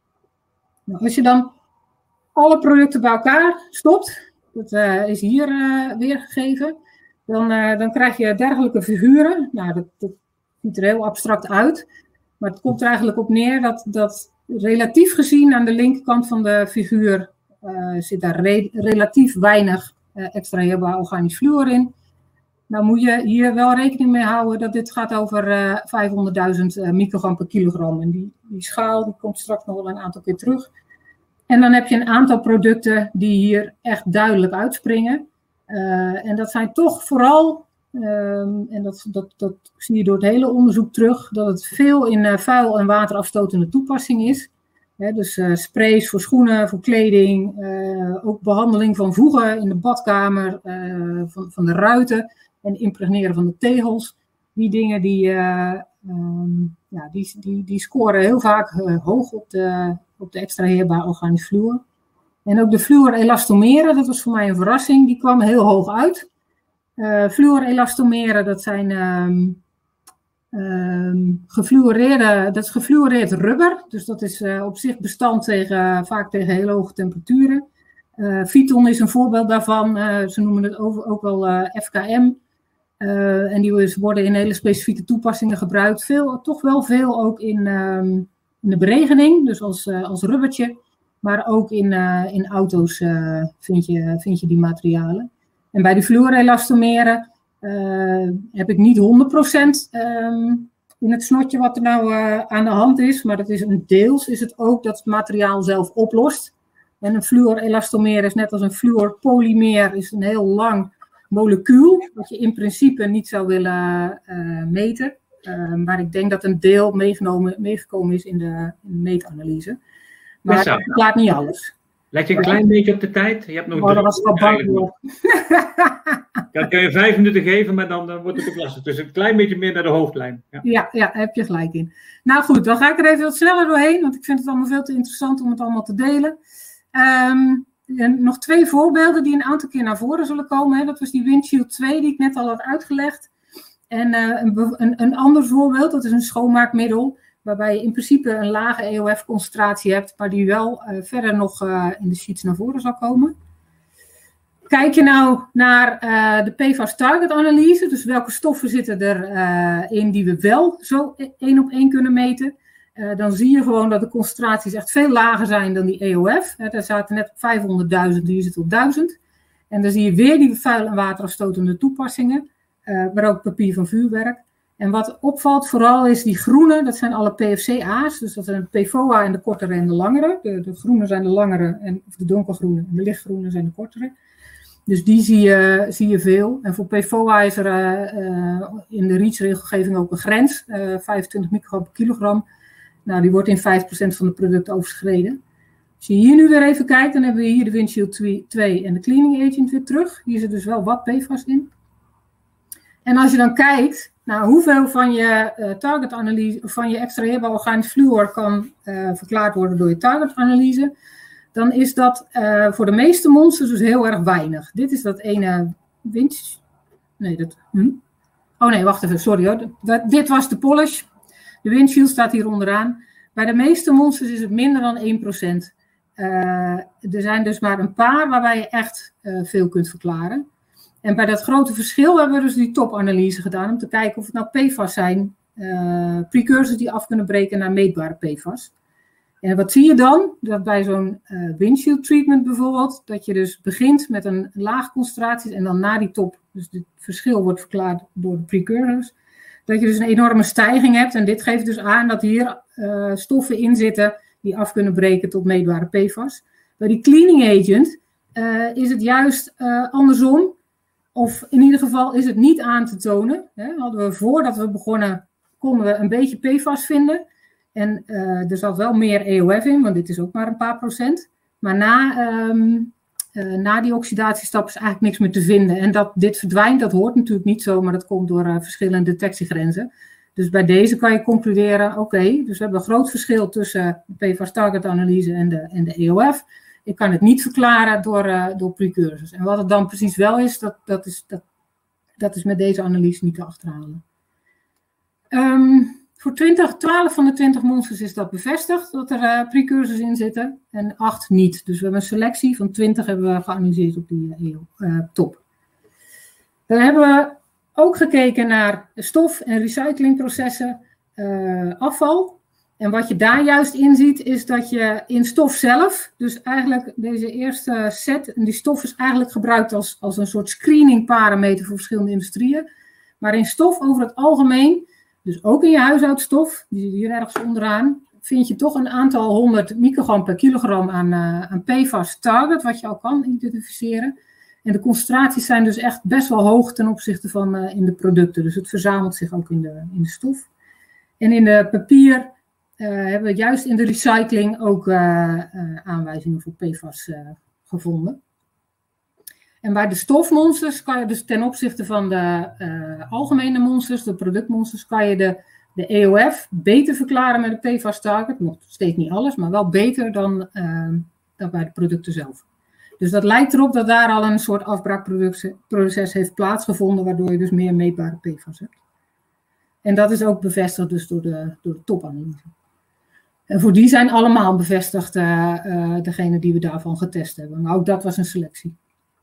Nou, als je dan alle producten bij elkaar stopt, dat uh, is hier uh, weergegeven, dan, uh, dan krijg je dergelijke figuren. Nou, dat, dat ziet er heel abstract uit, maar het komt er eigenlijk op neer dat, dat relatief gezien aan de linkerkant van de figuur uh, zit daar re relatief weinig uh, extraheerbaar organisch fluor in. Nou moet je hier wel rekening mee houden dat dit gaat over uh, vijfhonderdduizend uh, microgram per kilogram. En die, die schaal die komt straks nog wel een aantal keer terug. En dan heb je een aantal producten die hier echt duidelijk uitspringen. Uh, en dat zijn toch vooral, um, en dat, dat, dat zie je door het hele onderzoek terug, dat het veel in uh, vuil- en waterafstotende toepassing is. He, dus uh, sprays voor schoenen, voor kleding, uh, ook behandeling van voegen in de badkamer, uh, van, van de ruiten en impregneren van de tegels. Die dingen die, uh, um, ja, die, die, die scoren heel vaak uh, hoog op de, op de extraheerbaar organisch fluor. En ook de fluorelastomeren, dat was voor mij een verrassing, die kwam heel hoog uit. Uh, fluorelastomeren, dat zijn um, um, gefluoreerde, dat is gefluoreerd rubber. Dus dat is uh, op zich bestand tegen, vaak tegen hele hoge temperaturen. Uh, Phyton is een voorbeeld daarvan. Uh, ze noemen het over, ook wel uh, F K M. Uh, en die worden in hele specifieke toepassingen gebruikt. Veel, toch wel veel ook in, um, in de beregening, dus als, uh, als rubbertje. Maar ook in, uh, in auto's uh, vind, je, vind je die materialen. En bij de fluorelastomeren uh, heb ik niet honderd procent um, in het snotje wat er nou uh, aan de hand is. Maar dat is een deels is het ook dat het materiaal zelf oplost. En een fluorelastomer is net als een fluorpolymeer, is een heel lang molecuul. Wat je in principe niet zou willen uh, meten. Uh, maar ik denk dat een deel meegenomen, meegekomen is in de, in de meetanalyse. Maar dat laat niet alles. Leg je een klein beetje op de tijd? Je hebt nog oh, dat was wel bang. Dan kun je vijf minuten geven, maar dan, dan wordt het ook lastig. Dus een klein beetje meer naar de hoofdlijn. Ja. Ja, ja, heb je gelijk in. Nou goed, dan ga ik er even wat sneller doorheen, want ik vind het allemaal veel te interessant om het allemaal te delen. Um, nog twee voorbeelden die een aantal keer naar voren zullen komen. Hè. Dat was die Windshield twee die ik net al had uitgelegd. En uh, een, een, een ander voorbeeld, dat is een schoonmaakmiddel, waarbij je in principe een lage E O F-concentratie hebt, maar die wel uh, verder nog uh, in de sheets naar voren zal komen. Kijk je nou naar uh, de P FAS target analyse, dus welke stoffen zitten er uh, in die we wel zo één op één kunnen meten, uh, dan zie je gewoon dat de concentraties echt veel lager zijn dan die E O F. Uh, daar zaten net op vijfhonderdduizend, hier zit op duizend. En dan zie je weer die vuil- en waterafstotende toepassingen, uh, maar ook papier van vuurwerk. En wat opvalt vooral is die groene, dat zijn alle P F C A's, dus dat zijn de P F O A en de kortere en de langere. De, de groene zijn de langere, en, of de donkergroene en de lichtgroene zijn de kortere. Dus die zie je, zie je veel. En voor P F O A is er uh, uh, in de REACH-regelgeving ook een grens, uh, vijfentwintig microgram per kilogram. Nou, die wordt in vijf procent van de producten overschreden. Als je hier nu weer even kijkt, dan hebben we hier de Windshield twee en de Cleaning Agent weer terug. Hier zit dus wel wat P FAS in. En als je dan kijkt naar hoeveel van je uh, targetanalyse, van je extraheerbaar organisch fluor kan uh, verklaard worden door je targetanalyse, dan is dat uh, voor de meeste monsters dus heel erg weinig. Dit is dat ene winch. Nee, dat. Hm? Oh nee, wacht even, sorry hoor. Dat, dit was de polish. De windshield staat hier onderaan. Bij de meeste monsters is het minder dan één procent. Uh, er zijn dus maar een paar waarbij je echt uh, veel kunt verklaren. En bij dat grote verschil hebben we dus die topanalyse gedaan om te kijken of het nou P FAS zijn, uh, precursors die af kunnen breken naar meetbare P FAS. En wat zie je dan? Dat bij zo'n uh, windshield treatment bijvoorbeeld, dat je dus begint met een laag concentratie en dan na die top, dus het verschil wordt verklaard door de precursors, dat je dus een enorme stijging hebt. En dit geeft dus aan dat hier uh, stoffen in zitten die af kunnen breken tot meetbare P FAS. Bij die cleaning agent uh, is het juist uh, andersom. Of in ieder geval is het niet aan te tonen. Hè. Hadden we voordat we begonnen, konden we een beetje P FAS vinden. En uh, er zat wel meer E O F in, want dit is ook maar een paar procent. Maar na, um, uh, na die oxidatiestap is eigenlijk niks meer te vinden. En dat dit verdwijnt, dat hoort natuurlijk niet zo, maar dat komt door uh, verschillende detectiegrenzen. Dus bij deze kan je concluderen, oké, okay, dus we hebben een groot verschil tussen de P FAS target analyse en de, en de E O F. Ik kan het niet verklaren door, uh, door precursors. En wat het dan precies wel is, dat, dat is, dat, dat is met deze analyse niet te achterhalen. Um, voor twintig, twaalf van de twintig monsters is dat bevestigd, dat er uh, precursors in zitten. En acht niet. Dus we hebben een selectie van twintig hebben we geanalyseerd op die uh, uh, top. Dan hebben we ook gekeken naar stof- en recyclingprocessen, uh, afval. En wat je daar juist in ziet, is dat je in stof zelf, dus eigenlijk deze eerste set, en die stof is eigenlijk gebruikt als, als een soort screening parameter voor verschillende industrieën. Maar in stof over het algemeen, dus ook in je huishoudstof, die zit hier ergens onderaan, vind je toch een aantal honderd microgram per kilogram aan, uh, aan P FAS target, wat je al kan identificeren. En de concentraties zijn dus echt best wel hoog ten opzichte van uh, in de producten. Dus het verzamelt zich ook in de, in de stof. En in de papier Uh, hebben we juist in de recycling ook uh, uh, aanwijzingen voor P FAS uh, gevonden. En bij de stofmonsters kan je dus ten opzichte van de uh, algemene monsters, de productmonsters, kan je de, de E O F beter verklaren met de P FAS target. Nog steeds niet alles, maar wel beter dan, uh, dan bij de producten zelf. Dus dat lijkt erop dat daar al een soort afbraakproces heeft plaatsgevonden, waardoor je dus meer meetbare P FAS hebt. En dat is ook bevestigd dus door de, door de topanalyse. En voor die zijn allemaal bevestigd, uh, uh, degene die we daarvan getest hebben. Maar ook dat was een selectie.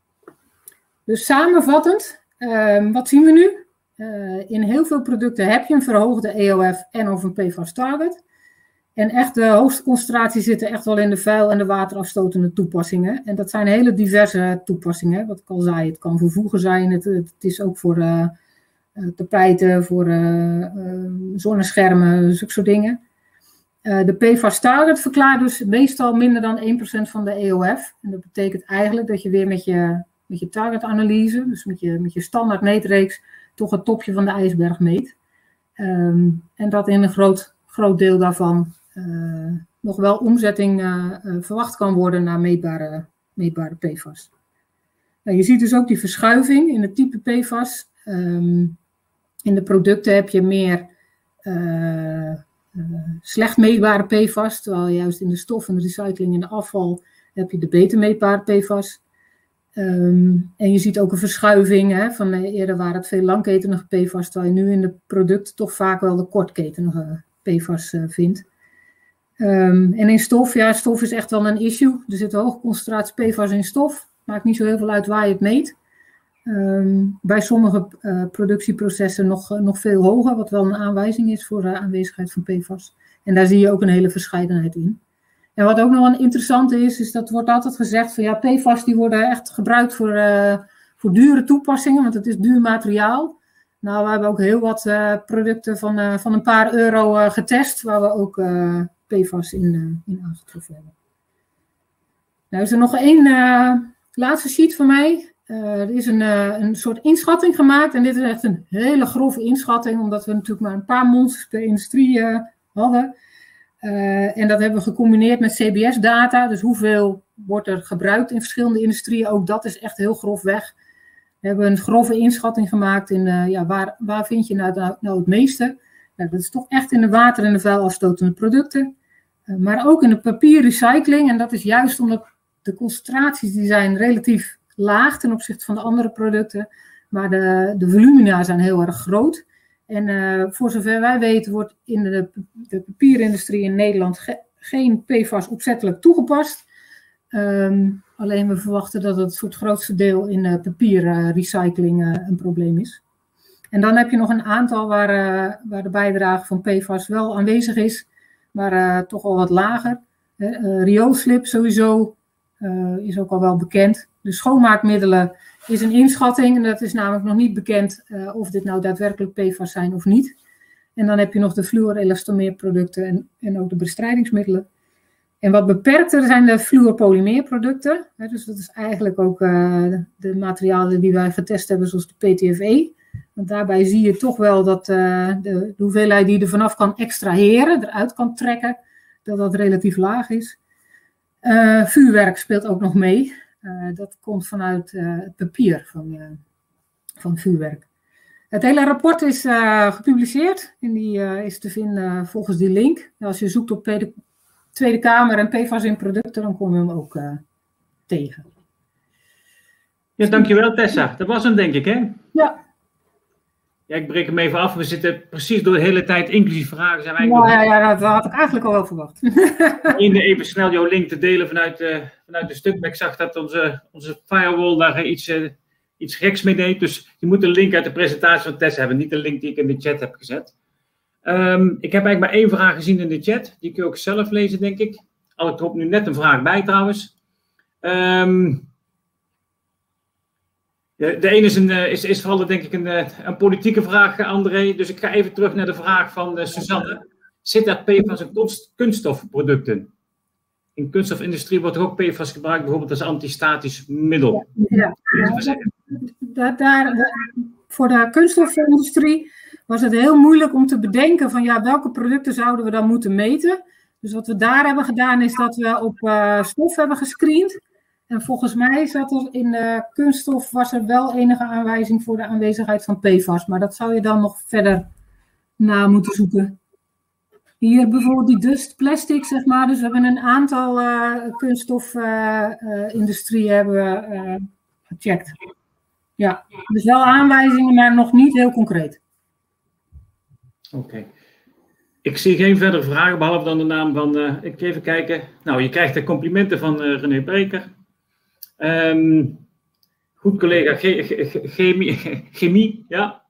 Dus samenvattend, uh, wat zien we nu? Uh, in heel veel producten heb je een verhoogde E O F en of een P FAS target. En echt de hoogste concentraties zitten echt wel in de vuil- en de waterafstotende toepassingen. En dat zijn hele diverse toepassingen. Wat ik al zei, het kan voor voegen zijn, het, het is ook voor uh, tapijten, voor uh, uh, zonneschermen, zulke soort dingen. Uh, de P FAS target verklaart dus meestal minder dan één procent van de E O F. En dat betekent eigenlijk dat je weer met je, met je targetanalyse, dus met je, met je standaard meetreeks, toch het topje van de ijsberg meet. Um, en dat in een groot, groot deel daarvan uh, nog wel omzetting uh, uh, verwacht kan worden naar meetbare, meetbare P F A S. Nou, je ziet dus ook die verschuiving in het type P F A S. Um, in de producten heb je meer uh, uh, slecht meetbare P F A S, terwijl juist in de stof en de recycling en de afval heb je de beter meetbare P F A S. Um, en je ziet ook een verschuiving, hè, van uh, eerder waren het veel langketenige P F A S, terwijl je nu in de producten toch vaak wel de kortketenige P F A S uh, vindt. Um, en in stof, ja, stof is echt wel een issue. Er zit een hoge concentratie P F A S in stof. Maakt niet zo heel veel uit waar je het meet. Um, bij sommige uh, productieprocessen nog, uh, nog veel hoger, wat wel een aanwijzing is voor de aanwezigheid van P F A S. En daar zie je ook een hele verscheidenheid in. En wat ook nog een interessante is, is dat wordt altijd gezegd van ja, P F A S die worden echt gebruikt voor, uh, voor dure toepassingen, want het is duur materiaal. Nou, we hebben ook heel wat uh, producten van, uh, van een paar euro uh, getest, waar we ook uh, P F A S in, uh, in aangetroffen hebben. Nou is er nog één uh, laatste sheet van mij. Uh, er is een, uh, een soort inschatting gemaakt en dit is echt een hele grove inschatting, omdat we natuurlijk maar een paar monsters per industrie uh, hadden. Uh, en dat hebben we gecombineerd met C B S-data, dus hoeveel wordt er gebruikt in verschillende industrieën, ook dat is echt heel grof weg. We hebben een grove inschatting gemaakt in uh, ja, waar, waar vind je nou, nou, nou het meeste. Nou, dat is toch echt in de water- en de vuilafstotende producten, uh, maar ook in de papierrecycling en dat is juist omdat de concentraties die zijn relatief laag ten opzichte van de andere producten, maar de, de volumina zijn heel erg groot. En uh, voor zover wij weten wordt in de, de papierindustrie in Nederland ge, geen P F A S opzettelijk toegepast. Um, alleen we verwachten dat het voor het grootste deel in uh, papierrecycling uh, een probleem is. En dan heb je nog een aantal waar, uh, waar de bijdrage van P F A S wel aanwezig is, maar uh, toch al wat lager. Uh, uh, rioolslip sowieso uh, is ook al wel bekend. De schoonmaakmiddelen is een inschatting en dat is namelijk nog niet bekend uh, of dit nou daadwerkelijk P F A S zijn of niet. En dan heb je nog de fluorelastomeerproducten en, en ook de bestrijdingsmiddelen. En wat beperkter zijn de fluorpolymeerproducten. Hè, dus dat is eigenlijk ook uh, de, de materialen die wij getest hebben, zoals de P T F E. Want daarbij zie je toch wel dat uh, de, de hoeveelheid die je er vanaf kan extraheren, eruit kan trekken, dat dat relatief laag is. Uh, vuurwerk speelt ook nog mee. Uh, dat komt vanuit uh, het papier van, uh, van vuurwerk. Het hele rapport is uh, gepubliceerd en die uh, is te vinden volgens die link. Als je zoekt op de Tweede Kamer en P F A S in producten, dan kom je hem ook uh, tegen. Ja, dankjewel Tessa. Dat was hem denk ik, hè? Ja. Ja, ik breek hem even af. We zitten precies door de hele tijd, inclusief vragen. Zijn wij nou, ja, ja, dat had ik eigenlijk al wel verwacht. Even snel jouw link te delen vanuit, uh, vanuit de stuk. Maar ik zag dat onze, onze firewall daar iets, uh, iets geks mee deed. Dus je moet de link uit de presentatie van Tessa hebben. Niet de link die ik in de chat heb gezet. Um, ik heb eigenlijk maar één vraag gezien in de chat. Die kun je ook zelf lezen, denk ik. Al ik erop nu net een vraag bij trouwens. Um, De ene is, een, is, is vooral denk ik een, een politieke vraag, André. Dus ik ga even terug naar de vraag van uh, Suzanne. Zit daar P F A S in kunststofproducten? In kunststofindustrie wordt er ook P F A S gebruikt, bijvoorbeeld als antistatisch middel. Ja, ja. Daar, daar, voor de kunststofindustrie was het heel moeilijk om te bedenken van ja, welke producten zouden we dan moeten meten. Dus wat we daar hebben gedaan is dat we op uh, stof hebben gescreend. En volgens mij zat er in de kunststof, was er wel enige aanwijzing voor de aanwezigheid van P F A S. Maar dat zou je dan nog verder na moeten zoeken. Hier bijvoorbeeld die dust plastic, zeg maar. Dus we hebben een aantal uh, kunststofindustrieën uh, uh, hebben we uh, gecheckt. Ja, dus wel aanwijzingen, maar nog niet heel concreet. Oké. Okay. Ik zie geen verdere vragen, behalve dan de naam van... Uh, ik even kijken. Nou, je krijgt de complimenten van uh, René Breker. Um, goed collega, ge, ge, chemie, chemie, ja.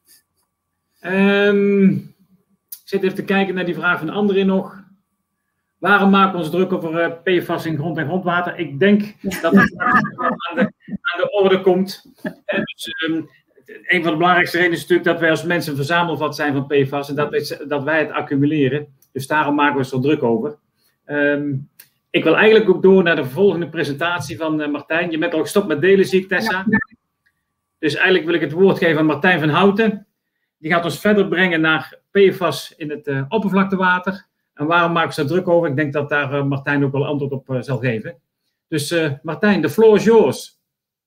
Um, ik zit even te kijken naar die vraag van André nog. Waarom maken we ons druk over uh, P F A S in grond en grondwater? Ik denk dat het aan de, aan de orde komt. En dus, um, een van de belangrijkste redenen is natuurlijk dat wij als mensen een verzamelvat zijn van P F A S en dat wij, dat wij het accumuleren. Dus daarom maken we ons er druk over. Um, Ik wil eigenlijk ook door naar de volgende presentatie van uh, Martijn. Je bent al gestopt met delen, zie ik, Tessa. Ja. Dus eigenlijk wil ik het woord geven aan Martijn van Houten. Die gaat ons verder brengen naar P F A S in het uh, oppervlaktewater. En waarom maken ze daar druk over? Ik denk dat daar uh, Martijn ook wel antwoord op uh, zal geven. Dus uh, Martijn, de floor is yours.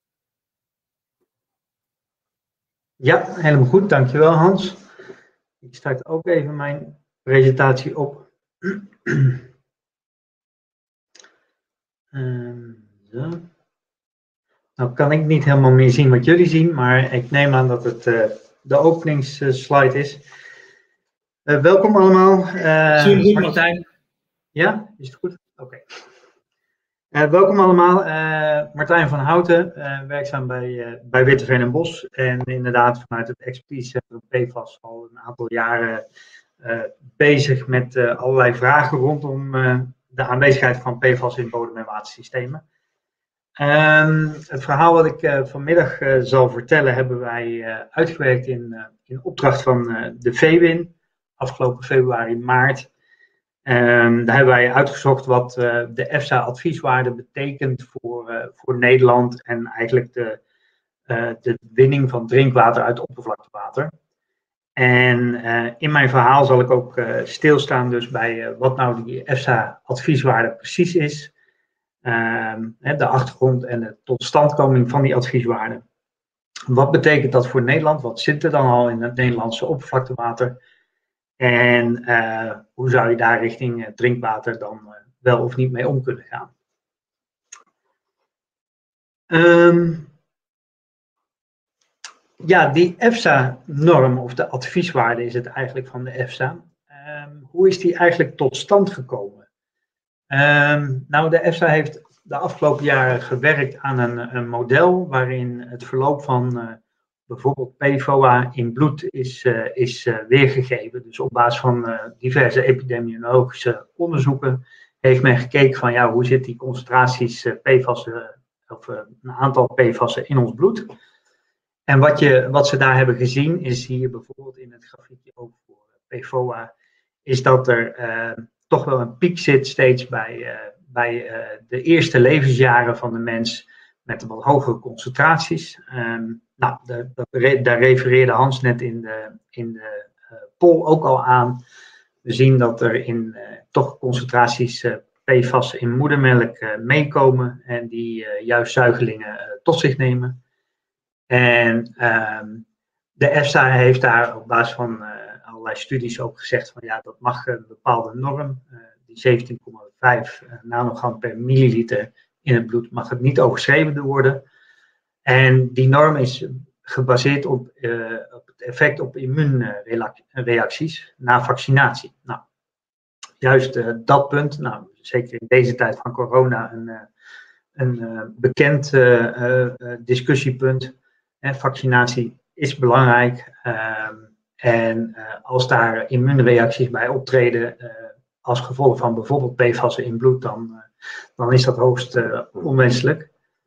Ja, helemaal goed. Dankjewel Hans. Ik start ook even mijn presentatie op. um, zo. Nou kan ik niet helemaal meer zien wat jullie zien, maar ik neem aan dat het uh, de openingsslide is. Uh, welkom allemaal. Uh, Zie je goed, Martijn? Ja, is het goed? Oké. Okay. Uh, welkom allemaal. Uh, Martijn van Houten, uh, werkzaam bij, uh, bij Witteveen en Bos. En inderdaad vanuit het expertisecentrum P F A S al een aantal jaren uh, bezig met uh, allerlei vragen rondom uh, de aanwezigheid van P F A S in bodem- en watersystemen. Um, het verhaal wat ik uh, vanmiddag uh, zal vertellen hebben wij uh, uitgewerkt in, uh, in opdracht van uh, de VWin, afgelopen februari, maart. Um, daar hebben wij uitgezocht wat uh, de EFSA-advieswaarde betekent voor, uh, voor Nederland en eigenlijk de, uh, de winning van drinkwater uit oppervlaktewater. En uh, in mijn verhaal zal ik ook uh, stilstaan dus bij uh, wat nou die EFSA-advieswaarde precies is. Um, de achtergrond en de totstandkoming van die advieswaarde. Wat betekent dat voor Nederland? Wat zit er dan al in het Nederlandse oppervlaktewater? En uh, hoe zou je daar richting uh, drinkwater dan uh, wel of niet mee om kunnen gaan? Um, ja, die EFSA-norm of de advieswaarde is het eigenlijk van de EFSA. Um, hoe is die eigenlijk tot stand gekomen? Um, nou, de EFSA heeft de afgelopen jaren gewerkt aan een, een model waarin het verloop van uh, bijvoorbeeld P F O A in bloed is, uh, is uh, weergegeven. Dus op basis van uh, diverse epidemiologische onderzoeken heeft men gekeken van ja, hoe zit die concentraties uh, P F A S'en, of uh, een aantal P F A S'en in ons bloed. En wat, je, wat ze daar hebben gezien is hier bijvoorbeeld in het grafiekje ook voor P F O A, is dat er uh, toch wel een piek zit steeds bij, uh, bij uh, de eerste levensjaren van de mens met wat hogere concentraties. Um, nou, de, de, daar refereerde Hans net in de, in de uh, poll ook al aan. We zien dat er in uh, toch concentraties uh, P F A S'en in moedermelk uh, meekomen en die uh, juist zuigelingen uh, tot zich nemen. En um, de EFSA heeft daar op basis van uh, allerlei studies ook gezegd van ja, dat mag een bepaalde norm, uh, die zeventien komma vijf uh, nanogram per milliliter in het bloed, mag het niet overschreden worden. En die norm is gebaseerd op, uh, op het effect op immuunreacties na vaccinatie. Nou, juist uh, dat punt, nou, zeker in deze tijd van corona, een, uh, een uh, bekend uh, uh, discussiepunt. Hè, vaccinatie is belangrijk. Uh, en uh, als daar immuunreacties bij optreden uh, als gevolg van bijvoorbeeld P F A S'en in bloed, dan, uh, dan is dat hoogst uh, onwenselijk.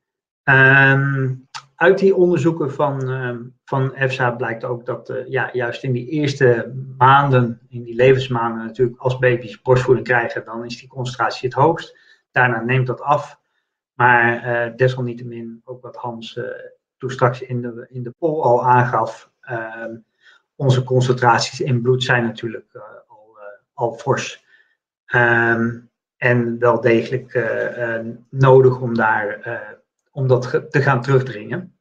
Um, uit die onderzoeken van, um, van EFSA blijkt ook dat uh, ja, juist in die eerste maanden, in die levensmaanden natuurlijk, als baby's borstvoeding krijgen, dan is die concentratie het hoogst. Daarna neemt dat af. Maar uh, desalniettemin, ook wat Hans uh, toen straks in de, in de poll al aangaf, uh, onze concentraties in bloed zijn natuurlijk uh, al, uh, al fors. Um, en wel degelijk uh, uh, nodig om, daar, uh, om dat te gaan terugdringen.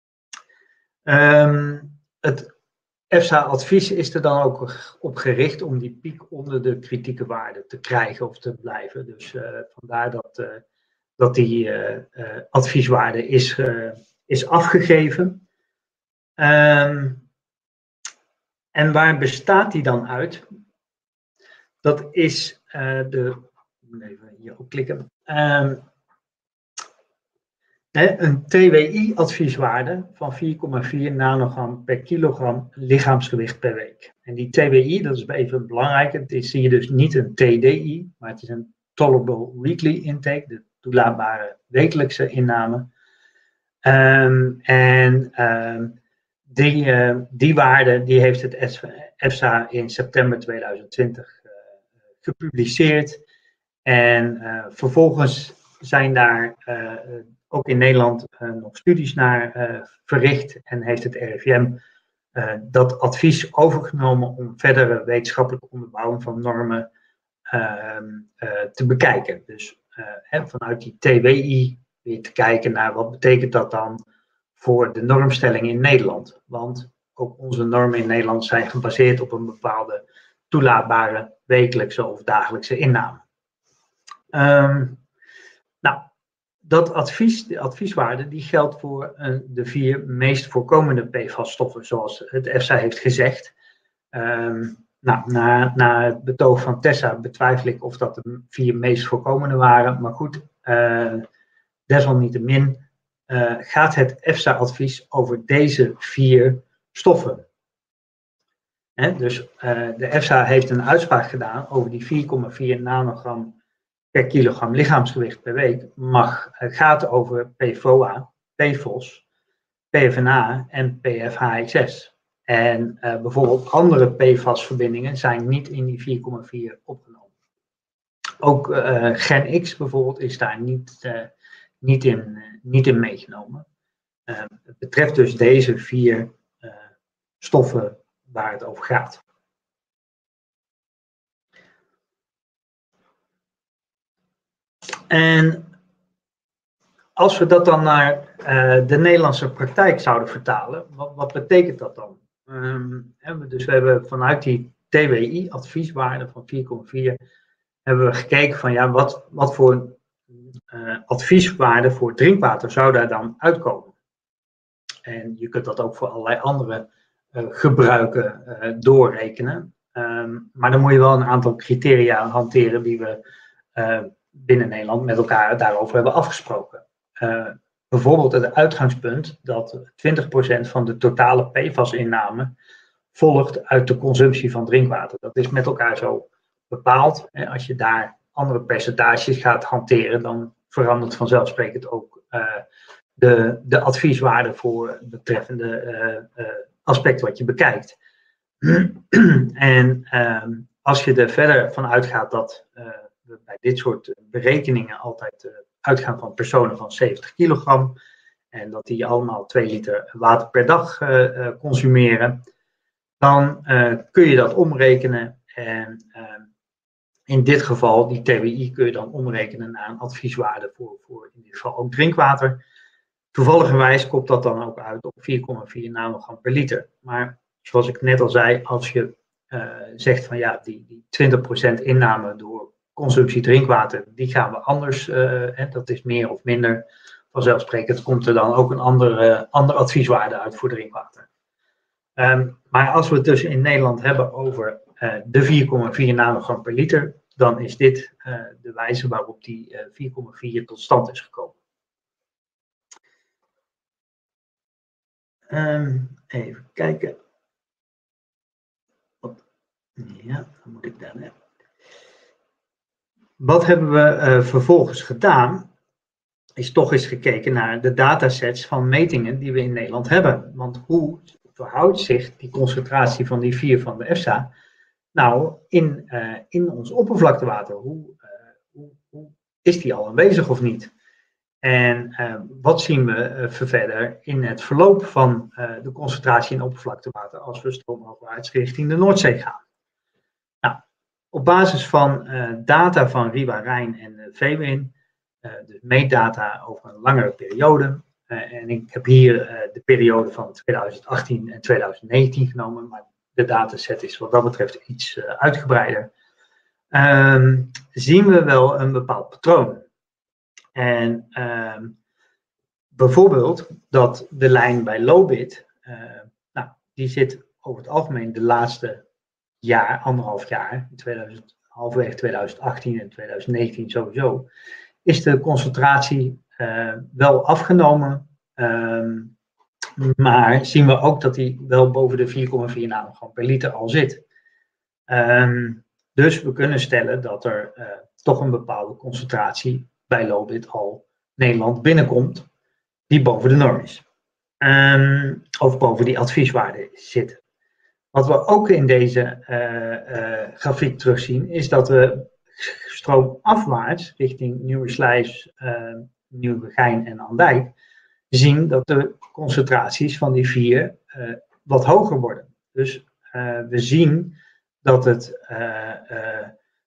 Um, het EFSA-advies is er dan ook op gericht om die piek onder de kritieke waarde te krijgen of te blijven. Dus uh, vandaar dat, uh, dat die uh, uh, advieswaarde is, uh, is afgegeven. Um, en waar bestaat die dan uit? Dat is uh, de... Ik moet even hierop klikken. Um, Een T W I-advieswaarde van vier komma vier nanogram per kilogram lichaamsgewicht per week. En die T W I, dat is even belangrijk, het is hier dus niet een T D I, maar het is een Tolerable Weekly Intake, de toelaatbare wekelijkse inname. Um, en um, die, uh, die waarde die heeft het EFSA in september tweeduizend twintig uh, gepubliceerd. En uh, vervolgens zijn daar uh, ook in Nederland uh, nog studies naar uh, verricht en heeft het R I V M uh, dat advies overgenomen om verdere wetenschappelijke onderbouwing van normen uh, uh, te bekijken. Dus uh, hè, vanuit die T W I weer te kijken naar wat betekent dat dan voor de normstelling in Nederland. Want ook onze normen in Nederland zijn gebaseerd op een bepaalde toelaatbare wekelijkse of dagelijkse inname. Um, nou, dat advies, de advieswaarde, die geldt voor uh, de vier meest voorkomende P F A S-stoffen, zoals het EFSA heeft gezegd. Um, nou, na, na het betoog van Tessa betwijfel ik of dat de vier meest voorkomende waren. Maar goed, uh, desalniettemin uh, gaat het EFSA-advies over deze vier stoffen. Hè, dus uh, de EFSA heeft een uitspraak gedaan over die vier komma vier nanogram per kilogram lichaamsgewicht per week. Mag, het gaat over P F O A, P F O S, P F N A en P F H X S. En uh, bijvoorbeeld andere P F A S-verbindingen zijn niet in die vier komma vier opgenomen. Ook uh, Gen X bijvoorbeeld is daar niet, uh, niet, in, uh, niet in meegenomen. Uh, het betreft dus deze vier uh, stoffen waar het over gaat. En als we dat dan naar uh, de Nederlandse praktijk zouden vertalen, wat, wat betekent dat dan? Um, hebben we, dus we hebben vanuit die T W I-advieswaarde van vier komma vier hebben we gekeken van ja, wat, wat voor uh, advieswaarde voor drinkwater zou daar dan uitkomen. En je kunt dat ook voor allerlei andere uh, gebruiken uh, doorrekenen. Um, maar dan moet je wel een aantal criteria hanteren die we uh, binnen Nederland met elkaar daarover hebben afgesproken. Uh, bijvoorbeeld het uitgangspunt dat twintig procent van de totale P F A S-inname volgt uit de consumptie van drinkwater. Dat is met elkaar zo bepaald. En als je daar andere percentages gaat hanteren, dan verandert vanzelfsprekend ook uh, de, de advieswaarde voor betreffende uh, uh, aspect wat je bekijkt. En um, als je er verder van uitgaat dat uh, we bij dit soort berekeningen altijd uh, uitgaan van personen van zeventig kilogram en dat die allemaal twee liter water per dag uh, uh, consumeren, dan uh, kun je dat omrekenen en uh, in dit geval, die T W I kun je dan omrekenen naar een advieswaarde voor, voor in dit geval ook drinkwater. Toevalligerwijs komt dat dan ook uit op vier komma vier nanogram per liter. Maar zoals ik net al zei, als je uh, zegt van ja, die, die twintig procent inname door consumptie drinkwater, die gaan we anders, uh, en dat is meer of minder. Vanzelfsprekend komt er dan ook een andere, uh, andere advieswaarde uit voor drinkwater. Um, maar als we het dus in Nederland hebben over uh, de vier komma vier nanogram per liter, dan is dit uh, de wijze waarop die uh, vier komma vier tot stand is gekomen. Um, even kijken. Ja, dan moet ik daar net. Wat hebben we uh, vervolgens gedaan? Is toch eens gekeken naar de datasets van metingen die we in Nederland hebben. Want hoe verhoudt zich die concentratie van die vier van de EFSA nou in, uh, in ons oppervlaktewater? Hoe, uh, hoe, hoe is die al aanwezig of niet? En uh, wat zien we uh, verder in het verloop van uh, de concentratie in oppervlaktewater als we stroomafwaarts richting de Noordzee gaan? Nou, op basis van uh, data van Riva Rijn en uh, VWin, uh, dus meetdata over een langere periode. Uh, en ik heb hier uh, de periode van twintig achttien en twintig negentien genomen, maar de dataset is wat dat betreft iets uh, uitgebreider. Um, zien we wel een bepaald patroon. En uh, bijvoorbeeld dat de lijn bij Lobit, uh, nou, die zit over het algemeen de laatste jaar, anderhalf jaar, tweeduizend, halverwege twintig achttien en twintig negentien sowieso, is de concentratie uh, wel afgenomen. Um, maar zien we ook dat die wel boven de vier komma vier nanogram per liter al zit. Um, dus we kunnen stellen dat er uh, toch een bepaalde concentratie bij Lobit al Nederland binnenkomt, die boven de norm is. Um, of boven die advieswaarde zit. Wat we ook in deze uh, uh, grafiek terugzien, is dat we stroomafwaarts richting Nieuwersluis, uh, Nieuwegein en Andijk zien dat de concentraties van die vier uh, wat hoger worden. Dus uh, we zien dat het uh, uh,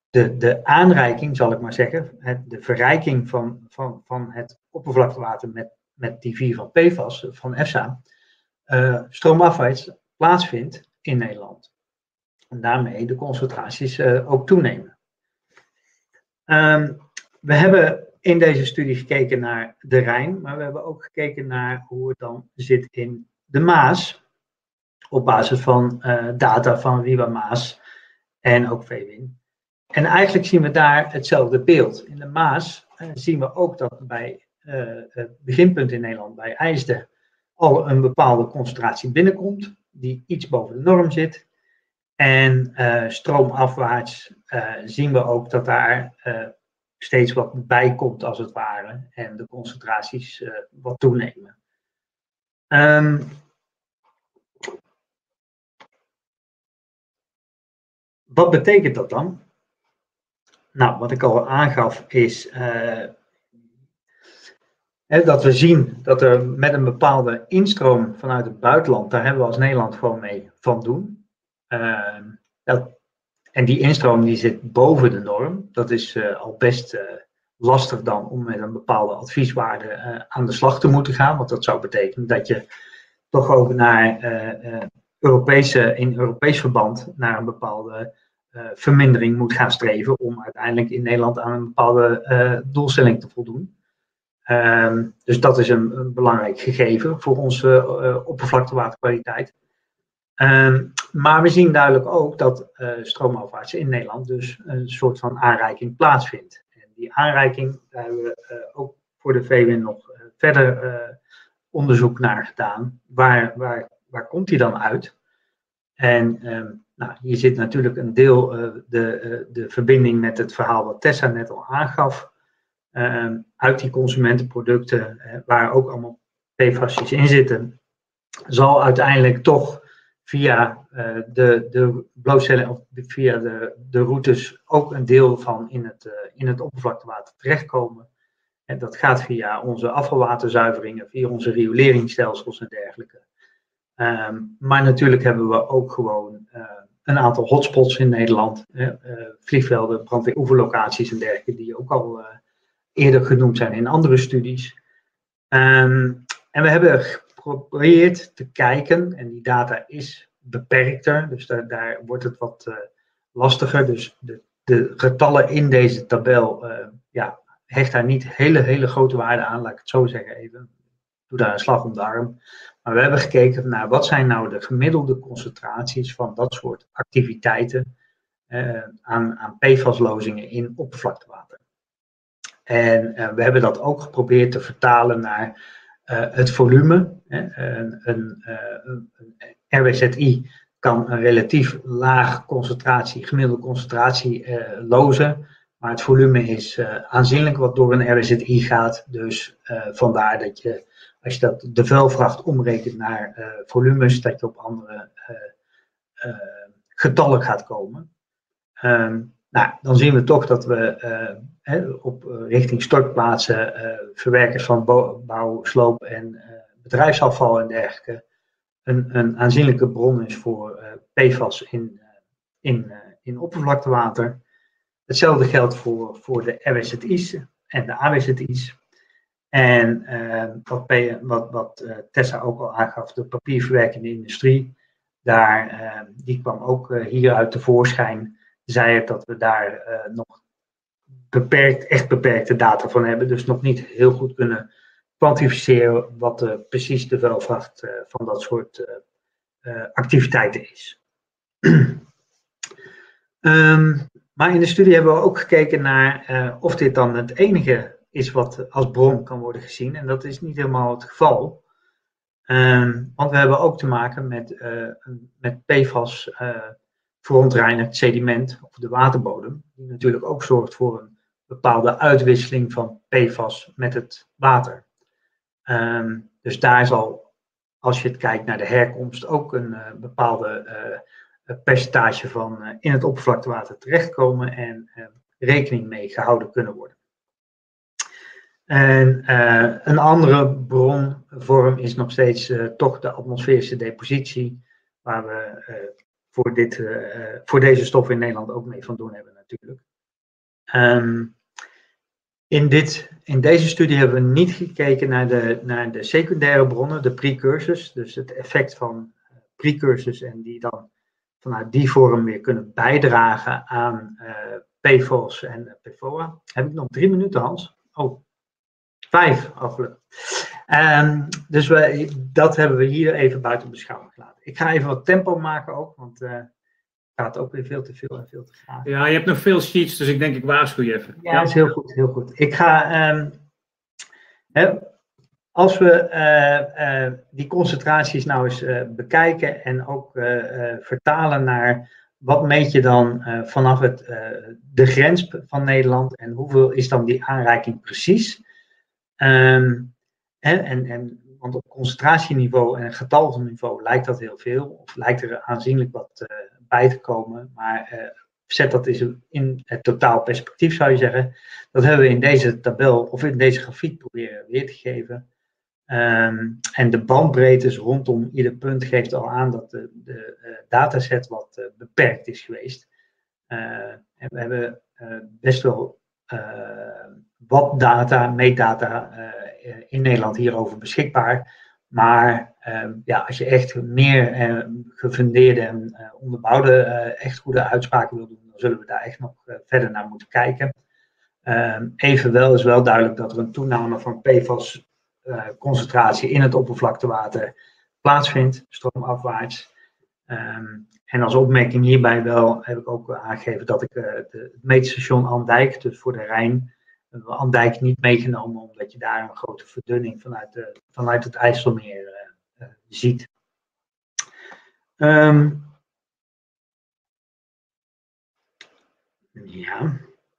de, de aanreiking, zal ik maar zeggen, het, de verrijking van, van, van het oppervlaktewater met, met die vier van P F A S, van EFSA, uh, stroomafwaarts plaatsvindt in Nederland. En daarmee de concentraties uh, ook toenemen. Um, we hebben in deze studie gekeken naar de Rijn, maar we hebben ook gekeken naar hoe het dan zit in de Maas, op basis van uh, data van Riva Maas en ook VWin. En eigenlijk zien we daar hetzelfde beeld. In de Maas uh, zien we ook dat bij uh, het beginpunt in Nederland, bij IJsden, al een bepaalde concentratie binnenkomt, die iets boven de norm zit. En uh, stroomafwaarts uh, zien we ook dat daar uh, steeds wat bij komt, als het ware, en de concentraties uh, wat toenemen. Um, wat betekent dat dan? Nou, wat ik al aangaf is uh, hè, dat we zien dat er met een bepaalde instroom vanuit het buitenland, daar hebben we als Nederland gewoon mee van doen. Uh, dat, en die instroom die zit boven de norm. Dat is uh, al best uh, lastig dan om met een bepaalde advieswaarde uh, aan de slag te moeten gaan. Want dat zou betekenen dat je toch ook naar uh, uh, Europese, in Europees verband naar een bepaalde uh, vermindering moet gaan streven. Om uiteindelijk in Nederland aan een bepaalde uh, doelstelling te voldoen. Um, dus dat is een, een belangrijk gegeven voor onze uh, oppervlaktewaterkwaliteit. Um, maar we zien duidelijk ook dat uh, stroomafwaarts in Nederland dus een soort van aanreiking plaatsvindt. En die aanreiking, daar hebben we uh, ook voor de VWin nog uh, verder uh, onderzoek naar gedaan. Waar, waar, waar komt die dan uit? En um, nou, hier zit natuurlijk een deel, uh, de, uh, de verbinding met het verhaal wat Tessa net al aangaf. Uh, uit die consumentenproducten, uh, waar ook allemaal P F A S's in zitten, zal uiteindelijk toch via uh, de, de blootstelling of via de, de routes ook een deel van in het, uh, in het oppervlaktewater terechtkomen. En dat gaat via onze afvalwaterzuiveringen, via onze rioleringsstelsels en dergelijke. Um, maar natuurlijk hebben we ook gewoon uh, een aantal hotspots in Nederland, uh, uh, vliegvelden, brandweeroeverlocaties en dergelijke, die ook al uh, eerder genoemd zijn in andere studies. Um, en we hebben geprobeerd te kijken, en die data is beperkter, dus daar, daar wordt het wat uh, lastiger. Dus de, de getallen in deze tabel, uh, ja, hecht daar niet hele, hele grote waarde aan, laat ik het zo zeggen even. Doe daar een slag om de arm. Maar we hebben gekeken naar wat zijn nou de gemiddelde concentraties van dat soort activiteiten uh, aan, aan P F A S-lozingen in oppervlaktewater. En uh, we hebben dat ook geprobeerd te vertalen naar uh, het volume. Hè. Een, een, uh, een, een R W Z I kan een relatief laag concentratie, gemiddelde concentratie uh, lozen. Maar het volume is uh, aanzienlijk wat door een R W Z I gaat. Dus uh, vandaar dat je, als je dat, de vuilvracht omrekent naar uh, volumes, dat je op andere uh, uh, getallen gaat komen. Um, nou, dan zien we toch dat we uh, he, op uh, richting stortplaatsen, uh, verwerkers van bouw, sloop en uh, bedrijfsafval en dergelijke een, een aanzienlijke bron is voor uh, P F A S in, uh, in, uh, in oppervlaktewater. Hetzelfde geldt voor, voor de R W Z I's en de A W Z I's. En uh, wat, wat, wat uh, Tessa ook al aangaf, de papierverwerkende industrie, daar, uh, die kwam ook uh, hieruit tevoorschijn. Zei het dat we daar uh, nog beperkt, echt beperkte data van hebben. Dus nog niet heel goed kunnen kwantificeren wat uh, precies de vuilvracht uh, van dat soort uh, uh, activiteiten is. um, maar in de studie hebben we ook gekeken naar uh, of dit dan het enige is wat als bron kan worden gezien. En dat is niet helemaal het geval. Um, want we hebben ook te maken met, uh, met P F A S uh, verontreinigd sediment of de waterbodem. Die natuurlijk ook zorgt voor een bepaalde uitwisseling van P F A S met het water. Um, dus daar zal, als je het kijkt naar de herkomst, ook een uh, bepaalde uh, percentage van uh, in het oppervlaktewater terechtkomen en uh, rekening mee gehouden kunnen worden. En uh, een andere bronvorm is nog steeds uh, toch de atmosferische depositie, waar we uh, voor, dit, uh, voor deze stof in Nederland ook mee van doen hebben natuurlijk. Um, in, dit, in deze studie hebben we niet gekeken naar de, naar de secundaire bronnen, de precursors, dus het effect van precursors en die dan vanuit die vorm weer kunnen bijdragen aan uh, P F O S en P F O A. Heb ik nog drie minuten, Hans? Oh, vijf afgelopen. Um, dus we, dat hebben we hier even buiten beschouwing gelaten. Ik ga even wat tempo maken ook, want uh, het gaat ook weer veel te veel en veel te graag. Ja, je hebt nog veel sheets, dus ik denk ik waarschuw je even. Ja, dat is heel goed, heel goed. Ik ga, um, hè, als we uh, uh, die concentraties nou eens uh, bekijken en ook uh, uh, vertalen naar wat meet je dan uh, vanaf het, uh, de grens van Nederland en hoeveel is dan die aanreiking precies? Um, en, en, en, want op concentratieniveau en getalniveau lijkt dat heel veel, of lijkt er aanzienlijk wat uh, bij te komen, maar uh, zet dat eens in het totaal perspectief, zou je zeggen. Dat hebben we in deze tabel of in deze grafiek proberen weer te geven. Um, en de bandbreedtes rondom ieder punt geeft al aan dat de, de uh, dataset wat uh, beperkt is geweest. Uh, we hebben uh, best wel uh, wat data, meetdata uh, in Nederland hierover beschikbaar. Maar uh, ja, als je echt meer uh, gefundeerde en uh, onderbouwde, uh, echt goede uitspraken wil doen, dan zullen we daar echt nog uh, verder naar moeten kijken. Uh, evenwel is wel duidelijk dat er een toename van P F A S uh, concentratie in het oppervlaktewater plaatsvindt, stroomafwaarts. Um, en als opmerking hierbij wel heb ik ook aangegeven dat ik uh, de, het meetstation Andijk, dus voor de Rijn, uh, Andijk niet meegenomen, omdat je daar een grote verdunning vanuit, de, vanuit het IJsselmeer uh, uh, ziet. Um, ja.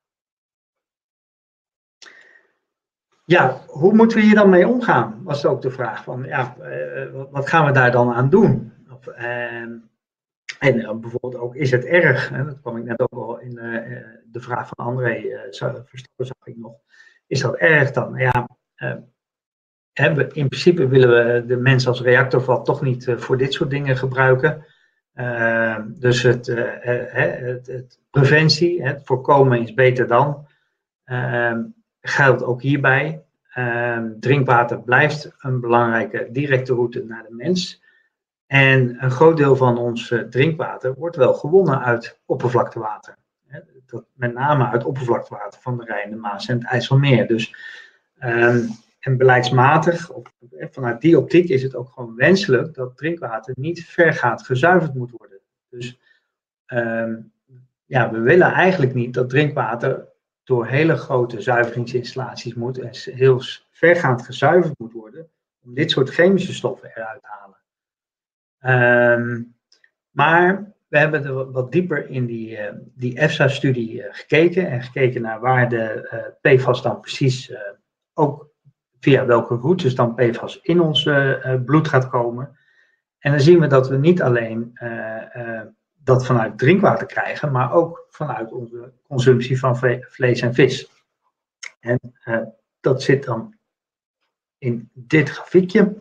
Ja, hoe moeten we hier dan mee omgaan? Was ook de vraag van, ja, uh, wat gaan we daar dan aan doen? Of, uh, En uh, bijvoorbeeld ook, is het erg? Hè? Dat kwam ik net ook al in uh, de vraag van André, uh, Verstappen zag ik nog. Is dat erg dan? Ja, uh, hè, we, in principe willen we de mens als reactorvat toch niet uh, voor dit soort dingen gebruiken. Uh, dus het, uh, uh, het, het preventie, het voorkomen is beter dan. Uh, geldt ook hierbij. Uh, drinkwater blijft een belangrijke directe route naar de mens. En een groot deel van ons uh, drinkwater wordt wel gewonnen uit oppervlaktewater. Hè, dat, met name uit oppervlaktewater van de Rijn, de Maas en het IJsselmeer. Dus, um, en beleidsmatig, op, vanuit die optiek is het ook gewoon wenselijk dat drinkwater niet vergaand gezuiverd moet worden. Dus um, ja, we willen eigenlijk niet dat drinkwater door hele grote zuiveringsinstallaties moet en heel vergaand gezuiverd moet worden om dit soort chemische stoffen eruit te halen. Um, maar we hebben er wat dieper in die, uh, die EFSA-studie uh, gekeken en gekeken naar waar de uh, P F A S dan precies, uh, ook via welke routes dan P F A S in ons uh, uh, bloed gaat komen. En dan zien we dat we niet alleen uh, uh, dat vanuit drinkwater krijgen, maar ook vanuit onze consumptie van vlees en vis. En uh, dat zit dan in dit grafiekje.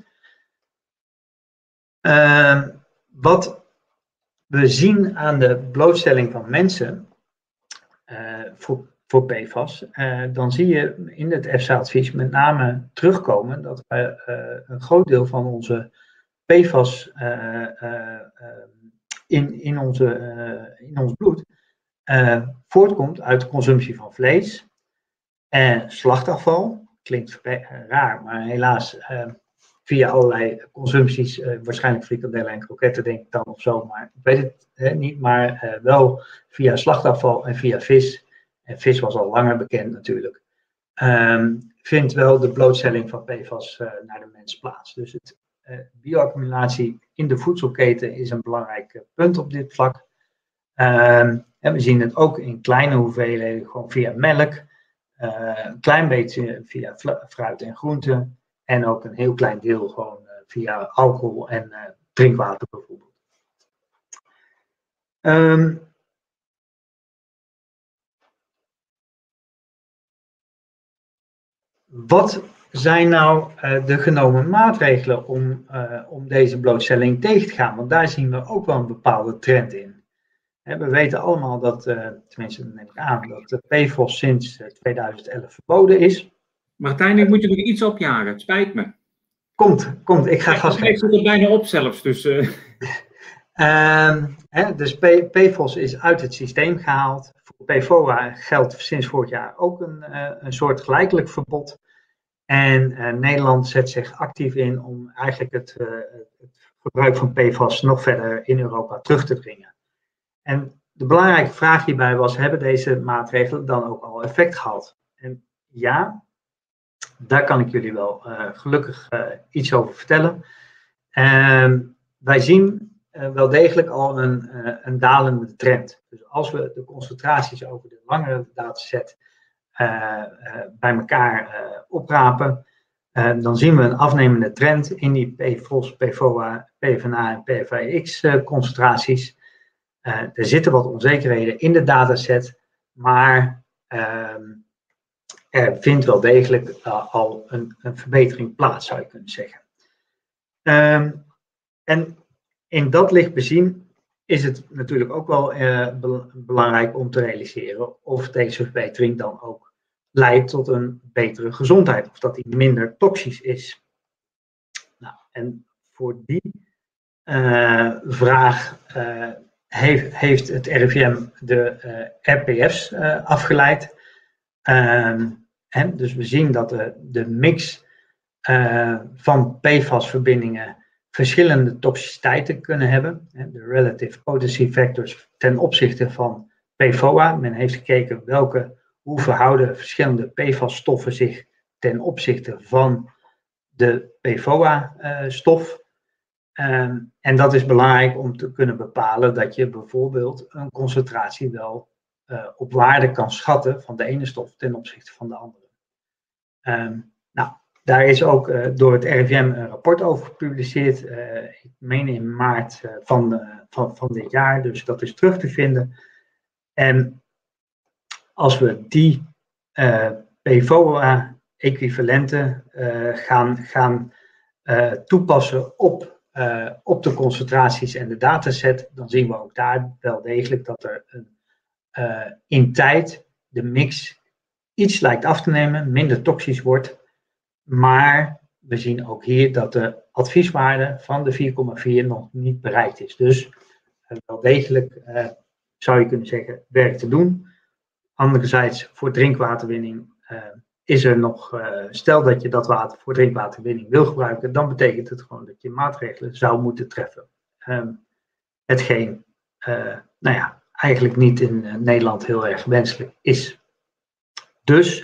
Uh, wat we zien aan de blootstelling van mensen uh, voor, voor P F A S, uh, dan zie je in het EFSA-advies met name terugkomen dat we uh, een groot deel van onze P F A S uh, uh, in, in, onze, uh, in ons bloed uh, voortkomt uit de consumptie van vlees en slachtafval. Klinkt raar, maar helaas uh, via allerlei consumpties, uh, waarschijnlijk frikandellen en kroketten denk ik dan of zo, maar ik weet het hè, niet, maar uh, wel via slachtafval en via vis. En vis was al langer bekend natuurlijk. Um, vindt wel de blootstelling van P F A S uh, naar de mens plaats. Dus het uh, bioaccumulatie in de voedselketen is een belangrijk uh, punt op dit vlak. Um, en we zien het ook in kleine hoeveelheden, gewoon via melk, uh, een klein beetje via fruit en groenten. En ook een heel klein deel gewoon uh, via alcohol en uh, drinkwater bijvoorbeeld. Um, wat zijn nou uh, de genomen maatregelen om, uh, om deze blootstelling tegen te gaan? Want daar zien we ook wel een bepaalde trend in. He, we weten allemaal dat, uh, tenminste dat neem ik aan, dat de P F O S sinds uh, tweeduizend elf verboden is. Martijn, ik moet je nog iets opjagen, het spijt me. Komt, komt, ik ga gas geven. Ik zit er bijna op zelfs, dus... Uh... Uh, he, dus P F O S is uit het systeem gehaald. Voor P F O A geldt sinds vorig jaar ook een, uh, een soort gelijkelijk verbod. En uh, Nederland zet zich actief in om eigenlijk het, uh, het gebruik van P F A S nog verder in Europa terug te dringen. En de belangrijke vraag hierbij was, hebben deze maatregelen dan ook al effect gehad? En ja, daar kan ik jullie wel uh, gelukkig uh, iets over vertellen. Uh, wij zien uh, wel degelijk al een, uh, een dalende trend. Dus als we de concentraties over de langere dataset uh, uh, bij elkaar uh, oprapen, uh, dan zien we een afnemende trend in die P F O S, P F O A, P F N A en P F I X uh, concentraties. Uh, er zitten wat onzekerheden in de dataset, maar uh, er vindt wel degelijk uh, al een, een verbetering plaats, zou je kunnen zeggen. Um, en in dat licht bezien is het natuurlijk ook wel uh, be- belangrijk om te realiseren of deze verbetering dan ook leidt tot een betere gezondheid, of dat die minder toxisch is. Nou, en voor die uh, vraag uh, heeft, heeft het R I V M de uh, R P F's uh, afgeleid. Um, en dus we zien dat de, de mix uh, van P F A S-verbindingen verschillende toxiciteiten kunnen hebben. De relative potency factors ten opzichte van P F O A. Men heeft gekeken welke, hoe verhouden verschillende P F A S-stoffen zich ten opzichte van de P F O A-stof. Um, en dat is belangrijk om te kunnen bepalen dat je bijvoorbeeld een concentratie wel uh, op waarde kan schatten van de ene stof ten opzichte van de andere. Um, nou, daar is ook uh, door het R I V M een rapport over gepubliceerd. Uh, ik meen in maart uh, van, uh, van, van dit jaar, dus dat is terug te vinden. En als we die uh, P F O A-equivalenten uh, gaan, gaan uh, toepassen op Uh, op de concentraties en de dataset, dan zien we ook daar wel degelijk dat er een, uh, in tijd de mix iets lijkt af te nemen, minder toxisch wordt. Maar we zien ook hier dat de advieswaarde van de vier komma vier nog niet bereikt is. Dus uh, wel degelijk uh, zou je kunnen zeggen werk te doen. Anderzijds voor drinkwaterwinning uh, is er nog, uh, stel dat je dat water voor drinkwaterwinning wil gebruiken, dan betekent het gewoon dat je maatregelen zou moeten treffen. Um, hetgeen, uh, nou ja, eigenlijk niet in uh, Nederland heel erg wenselijk is. Dus,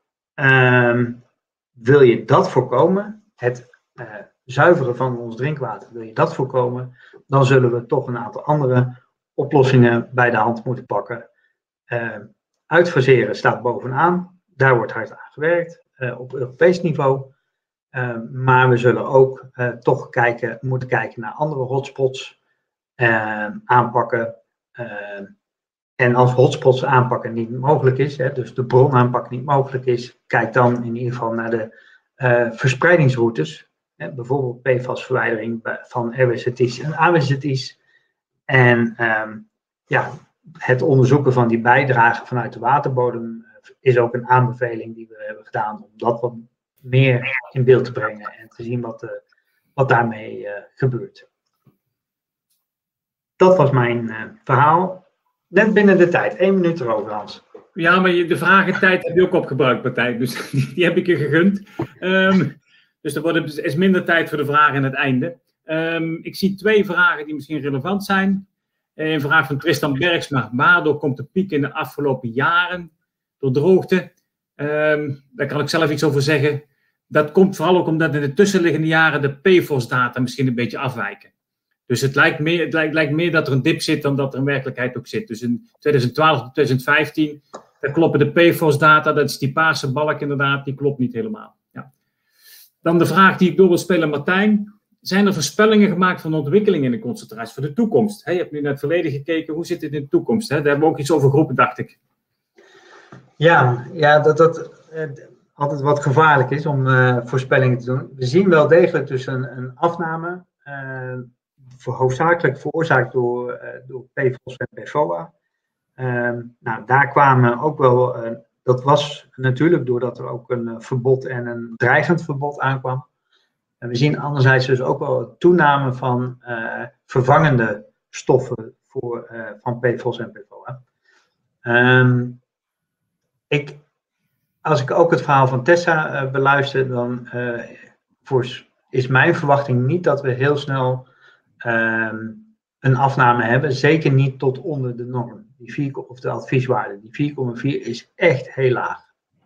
um, wil je dat voorkomen, het uh, zuiveren van ons drinkwater, wil je dat voorkomen, dan zullen we toch een aantal andere oplossingen bij de hand moeten pakken. Uh, uitfaseren staat bovenaan. Daar wordt hard aan gewerkt, uh, op Europees niveau. Uh, maar we zullen ook uh, toch kijken, moeten kijken naar andere hotspots uh, aanpakken. Uh, en als hotspots aanpakken niet mogelijk is, hè, dus de bronaanpak niet mogelijk is, kijk dan in ieder geval naar de uh, verspreidingsroutes. Hè, bijvoorbeeld P F A S-verwijdering van R W Z I's en A W Z I's. En um, ja, het onderzoeken van die bijdrage vanuit de waterbodem is ook een aanbeveling die we hebben gedaan om dat wat meer in beeld te brengen en te zien wat, uh, wat daarmee uh, gebeurt. Dat was mijn uh, verhaal. Net binnen de tijd, één minuut erover, Hans. Ja, maar je, de vragentijd heb je ook opgebruikt, Martijn, dus die heb ik je gegund. Um, dus er wordt, is minder tijd voor de vragen aan het einde. Um, ik zie twee vragen die misschien relevant zijn. Een vraag van Tristan Bergsma. Waardoor komt de piek in de afgelopen jaren door droogte? Um, daar kan ik zelf iets over zeggen. Dat komt vooral ook omdat in de tussenliggende jaren de P F O S-data misschien een beetje afwijken. Dus het lijkt, meer, het lijkt, lijkt meer dat er een dip zit dan dat er in werkelijkheid ook zit. Dus in twintig twaalf tot twintig vijftien, daar kloppen de P F O S-data, dat is die paarse balk inderdaad, die klopt niet helemaal. Ja. Dan de vraag die ik door wil spelen, Martijn. Zijn er voorspellingen gemaakt van de ontwikkeling in de concentratie voor de toekomst? He, je hebt nu naar het verleden gekeken, hoe zit het in de toekomst? He, daar hebben we ook iets over geroepen, dacht ik. Ja, ja dat dat eh, altijd wat gevaarlijk is om uh, voorspellingen te doen. We zien wel degelijk dus een, een afname uh, hoofdzakelijk veroorzaakt door, uh, door P F O S en P F O A. Um, nou, daar kwamen ook wel, uh, dat was natuurlijk doordat er ook een uh, verbod en een dreigend verbod aankwam. En we zien anderzijds dus ook wel een toename van uh, vervangende stoffen voor, uh, van P F O S en P F O A. Um, ik, als ik ook het verhaal van Tessa uh, beluister, dan uh, voor, is mijn verwachting niet dat we heel snel um, een afname hebben. Zeker niet tot onder de norm. Die vier, of de advieswaarde. Die vier komma vier is echt heel laag.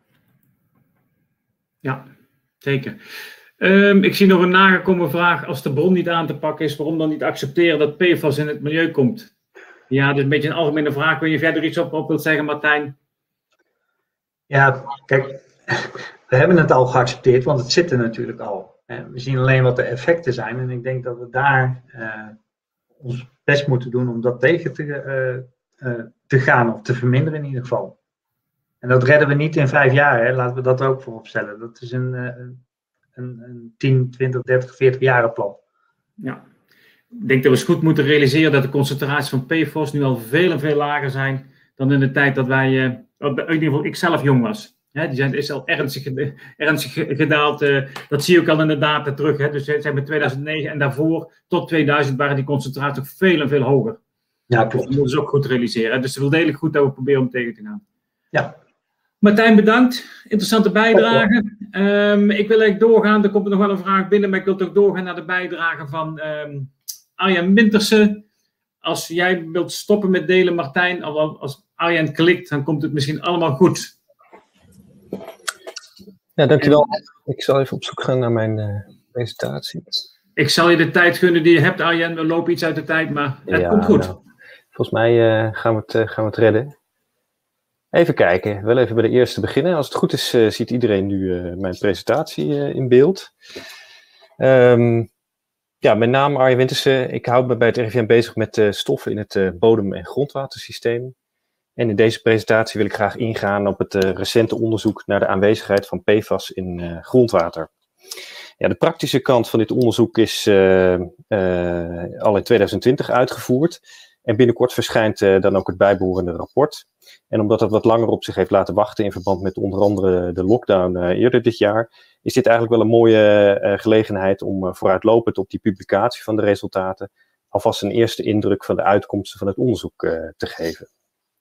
Ja, zeker. Um, ik zie nog een nagekomen vraag. Als de bron niet aan te pakken is, waarom dan niet accepteren dat P F A S in het milieu komt? Ja, dat is een beetje een algemene vraag. Wil je verder iets op, op wilt zeggen, Martijn? Ja, kijk, we hebben het al geaccepteerd, want het zit er natuurlijk al. We zien alleen wat de effecten zijn en ik denk dat we daar uh, ons best moeten doen om dat tegen te, uh, uh, te gaan of te verminderen in ieder geval. En dat redden we niet in vijf jaar, hè. Laten we dat ook voorop stellen. Dat is een, uh, een, een tien, twintig, dertig, veertig jaren plan. Ja. Ik denk dat we eens goed moeten realiseren dat de concentraties van P F O S nu al veel en veel lager zijn dan in de tijd dat wij, uh, in ieder geval ik zelf jong was. He, die zijn is al ernstig, ernstig gedaald. Uh, dat zie je ook al in de data terug. He. Dus zeg maar tweeduizend negen en daarvoor tot tweeduizend waren die concentraties nog veel en veel hoger. Ja, klopt. Dat moeten we ook goed realiseren. Dus het is wel degelijk goed dat we proberen om tegen te gaan. Ja. Martijn, bedankt. Interessante bijdrage. Um, ik wil eigenlijk doorgaan. Er komt er nog wel een vraag binnen, maar ik wil toch doorgaan naar de bijdrage van um, Arjan Winterse. Als jij wilt stoppen met delen, Martijn, als Arjan klikt, dan komt het misschien allemaal goed. Ja, dankjewel. Ik zal even op zoek gaan naar mijn uh, presentatie. Ik zal je de tijd gunnen die je hebt, Arjan. We lopen iets uit de tijd, maar het ja, komt goed. Nou, volgens mij uh, gaan, we het, uh, gaan we het redden. Even kijken. Wel even bij de eerste beginnen. Als het goed is, uh, ziet iedereen nu uh, mijn presentatie uh, in beeld. Um, ja, mijn naam Arjan Winterse. Ik hou me bij het R I V M bezig met uh, stoffen in het uh, bodem- en grondwatersysteem. En in deze presentatie wil ik graag ingaan op het uh, recente onderzoek naar de aanwezigheid van P F A S in uh, grondwater. Ja, de praktische kant van dit onderzoek is uh, uh, al in tweeduizend twintig uitgevoerd. En binnenkort verschijnt uh, dan ook het bijbehorende rapport. En omdat dat wat langer op zich heeft laten wachten in verband met onder andere de lockdown uh, eerder dit jaar, is dit eigenlijk wel een mooie uh, gelegenheid om uh, vooruitlopend op die publicatie van de resultaten alvast een eerste indruk van de uitkomsten van het onderzoek uh, te geven.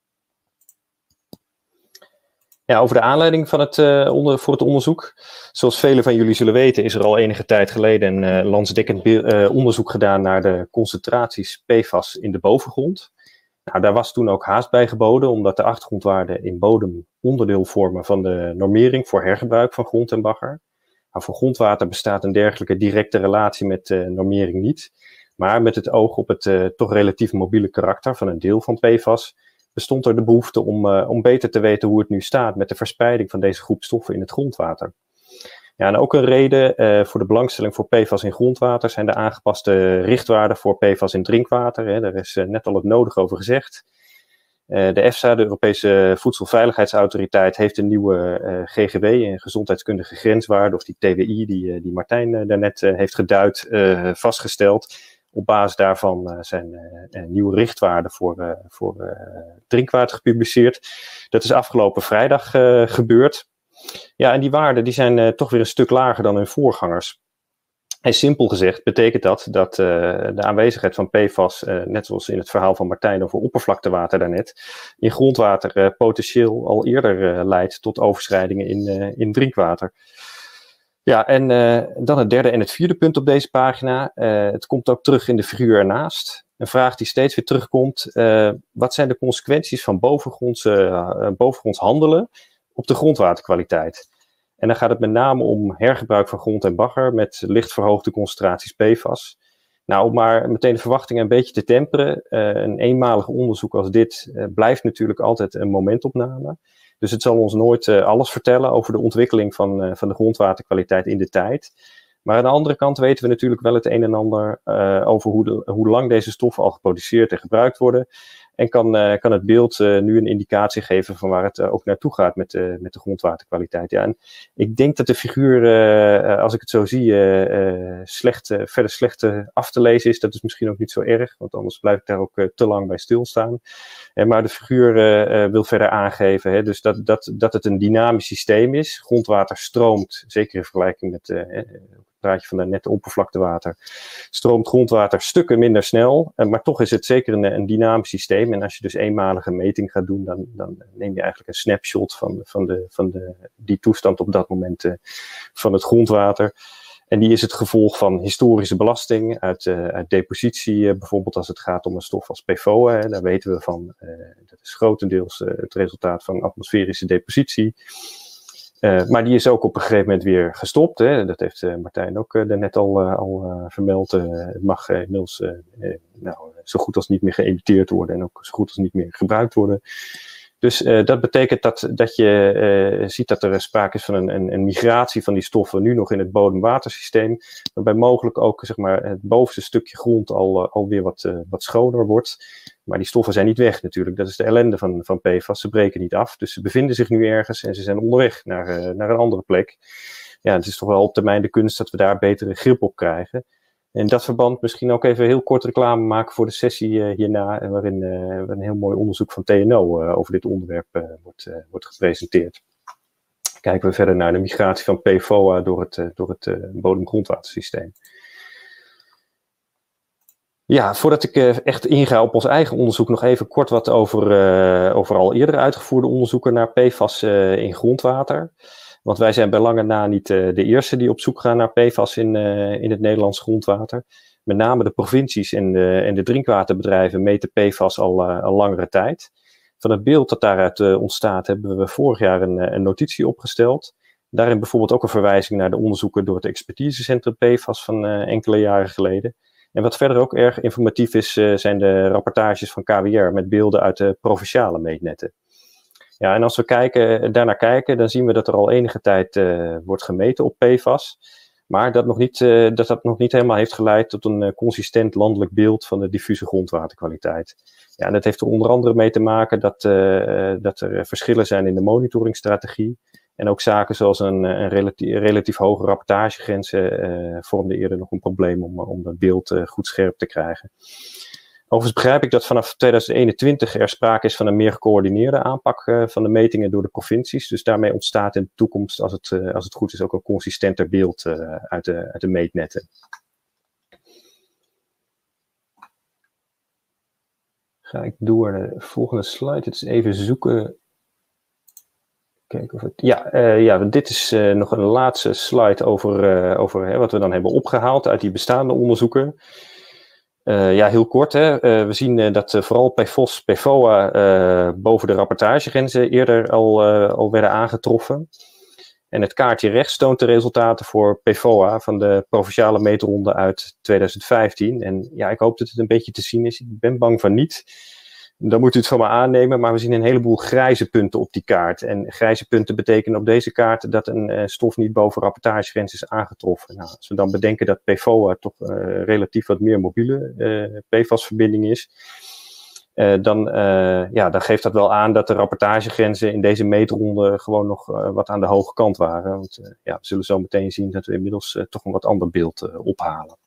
Ja, over de aanleiding van het, uh, onder, voor het onderzoek. Zoals velen van jullie zullen weten is er al enige tijd geleden een uh, landsdekkend uh, onderzoek gedaan naar de concentraties P F A S in de bovengrond. Nou, daar was toen ook haast bij geboden, omdat de achtergrondwaarden in bodem onderdeel vormen van de normering voor hergebruik van grond en bagger. Nou, voor grondwater bestaat een dergelijke directe relatie met uh, normering niet. Maar met het oog op het uh, toch relatief mobiele karakter van een deel van P F A S bestond er de behoefte om, uh, om beter te weten hoe het nu staat met de verspreiding van deze groep stoffen in het grondwater. Ja, en ook een reden uh, voor de belangstelling voor P F A S in grondwater zijn de aangepaste richtwaarden voor P F A S in drinkwater. Hè. Daar is uh, net al het nodig over gezegd. Uh, de EFSA, de Europese Voedselveiligheidsautoriteit, heeft een nieuwe uh, G G W, een gezondheidskundige grenswaarde, of die T W I, die, uh, die Martijn uh, daarnet uh, heeft geduid, uh, vastgesteld. Op basis daarvan uh, zijn uh, uh, nieuwe richtwaarden voor, uh, voor uh, drinkwater gepubliceerd. Dat is afgelopen vrijdag uh, gebeurd. Ja, en die waarden die zijn uh, toch weer een stuk lager dan hun voorgangers. En simpel gezegd betekent dat dat uh, de aanwezigheid van P F A S, uh, net zoals in het verhaal van Martijn over oppervlaktewater daarnet, in grondwater uh, potentieel al eerder uh, leidt tot overschrijdingen in, uh, in drinkwater. Ja, en uh, dan het derde en het vierde punt op deze pagina. Uh, het komt ook terug in de figuur ernaast. Een vraag die steeds weer terugkomt. Uh, wat zijn de consequenties van bovengronds, uh, bovengronds handelen op de grondwaterkwaliteit? En dan gaat het met name om hergebruik van grond en bagger met licht verhoogde concentraties P F A S. Nou, om maar meteen de verwachtingen een beetje te temperen. Uh, een eenmalig onderzoek als dit uh, blijft natuurlijk altijd een momentopname. Dus het zal ons nooit uh, alles vertellen over de ontwikkeling van, uh, van de grondwaterkwaliteit in de tijd. Maar aan de andere kant weten we natuurlijk wel het een en ander uh, over hoe, de, hoe lang deze stoffen al geproduceerd en gebruikt worden. En kan, uh, kan het beeld uh, nu een indicatie geven van waar het uh, ook naartoe gaat met, uh, met de grondwaterkwaliteit. Ja, en ik denk dat de figuur, uh, als ik het zo zie, uh, uh, slecht, uh, verder slecht uh, af te lezen is. Dat is misschien ook niet zo erg, want anders blijf ik daar ook uh, te lang bij stilstaan. Uh, maar de figuur uh, uh, wil verder aangeven, hè, dus dat, dat, dat het een dynamisch systeem is. Grondwater stroomt, zeker in vergelijking met uh, het praatje van net oppervlaktewater, stroomt grondwater stukken minder snel, uh, maar toch is het zeker een, een dynamisch systeem. En als je dus eenmalige meting gaat doen, dan, dan neem je eigenlijk een snapshot van, van, de, van de, die toestand op dat moment uh, van het grondwater. En die is het gevolg van historische belasting, uit, uh, uit depositie, uh, bijvoorbeeld als het gaat om een stof als P F O A. Hè, daar weten we van, uh, dat is grotendeels uh, het resultaat van atmosferische depositie. Uh, maar die is ook op een gegeven moment weer gestopt. Hè. Dat heeft uh, Martijn ook uh, daarnet al, uh, al uh, vermeld. Uh, het mag uh, inmiddels uh, uh, nou, zo goed als niet meer geëmiteerd worden en ook zo goed als niet meer gebruikt worden. Dus uh, dat betekent dat, dat je uh, ziet dat er sprake is van een, een, een migratie van die stoffen nu nog in het bodemwatersysteem, waarbij mogelijk ook zeg maar, het bovenste stukje grond al, uh, alweer wat, uh, wat schoner wordt. Maar die stoffen zijn niet weg natuurlijk. Dat is de ellende van, van P F A S. Ze breken niet af. Dus ze bevinden zich nu ergens en ze zijn onderweg naar, uh, naar een andere plek. Ja, het is toch wel op termijn de kunst dat we daar betere grip op krijgen. In dat verband misschien ook even heel kort reclame maken voor de sessie uh, hierna, waarin uh, een heel mooi onderzoek van T N O uh, over dit onderwerp uh, wordt, uh, wordt gepresenteerd. Kijken we verder naar de migratie van P F O A door het, uh, door het uh, bodemgrondwatersysteem. Ja, voordat ik uh, echt inga op ons eigen onderzoek, nog even kort wat over, uh, over al eerder uitgevoerde onderzoeken naar P F A S uh, in grondwater. Want wij zijn bij lange na niet uh, de eerste die op zoek gaan naar P F A S in, uh, in het Nederlands grondwater. Met name de provincies en de, en de drinkwaterbedrijven meten P F A S al, uh, al langere tijd. Van het beeld dat daaruit uh, ontstaat hebben we vorig jaar een, een notitie opgesteld. Daarin bijvoorbeeld ook een verwijzing naar de onderzoeken door het expertisecentrum P F A S van uh, enkele jaren geleden. En wat verder ook erg informatief is, uh, zijn de rapportages van K W R met beelden uit de provinciale meetnetten. Ja, en als we kijken, daarnaar kijken, dan zien we dat er al enige tijd uh, wordt gemeten op P F A S. Maar dat, nog niet, uh, dat dat nog niet helemaal heeft geleid tot een uh, consistent landelijk beeld van de diffuse grondwaterkwaliteit. Ja, en dat heeft er onder andere mee te maken dat, uh, dat er verschillen zijn in de monitoringstrategie. En ook zaken zoals een, een relatief, relatief hoge rapportagegrenzen uh, vormden eerder nog een probleem om, om dat beeld uh, goed scherp te krijgen. Overigens begrijp ik dat vanaf tweeduizend eenentwintig er sprake is van een meer gecoördineerde aanpak uh, van de metingen door de provincies. Dus daarmee ontstaat in de toekomst, als het, uh, als het goed is, ook een consistenter beeld uh, uit, de, uit de meetnetten. Ga ik door naar de volgende slide. Het is even zoeken. Kijken of het... Ja, uh, ja, dit is uh, nog een laatste slide over, uh, over hè, wat we dan hebben opgehaald uit die bestaande onderzoeken. Uh, ja, heel kort. Hè. Uh, we zien uh, dat uh, vooral P F O S, P F O A uh, boven de rapportagegrenzen eerder al, uh, al werden aangetroffen. En het kaartje rechts toont de resultaten voor P F O A van de provinciale meetronde uit tweeduizend vijftien. En ja, ik hoop dat het een beetje te zien is. Ik ben bang van niet. Dan moet u het van me aannemen, maar we zien een heleboel grijze punten op die kaart. En grijze punten betekenen op deze kaart dat een uh, stof niet boven rapportagegrens is aangetroffen. Nou, als we dan bedenken dat P F O A toch uh, relatief wat meer mobiele uh, P F A S-verbinding is, uh, dan, uh, ja, dan geeft dat wel aan dat de rapportagegrenzen in deze meetronde gewoon nog uh, wat aan de hoge kant waren. Want uh, ja, we zullen zo meteen zien dat we inmiddels uh, toch een wat ander beeld uh, ophalen.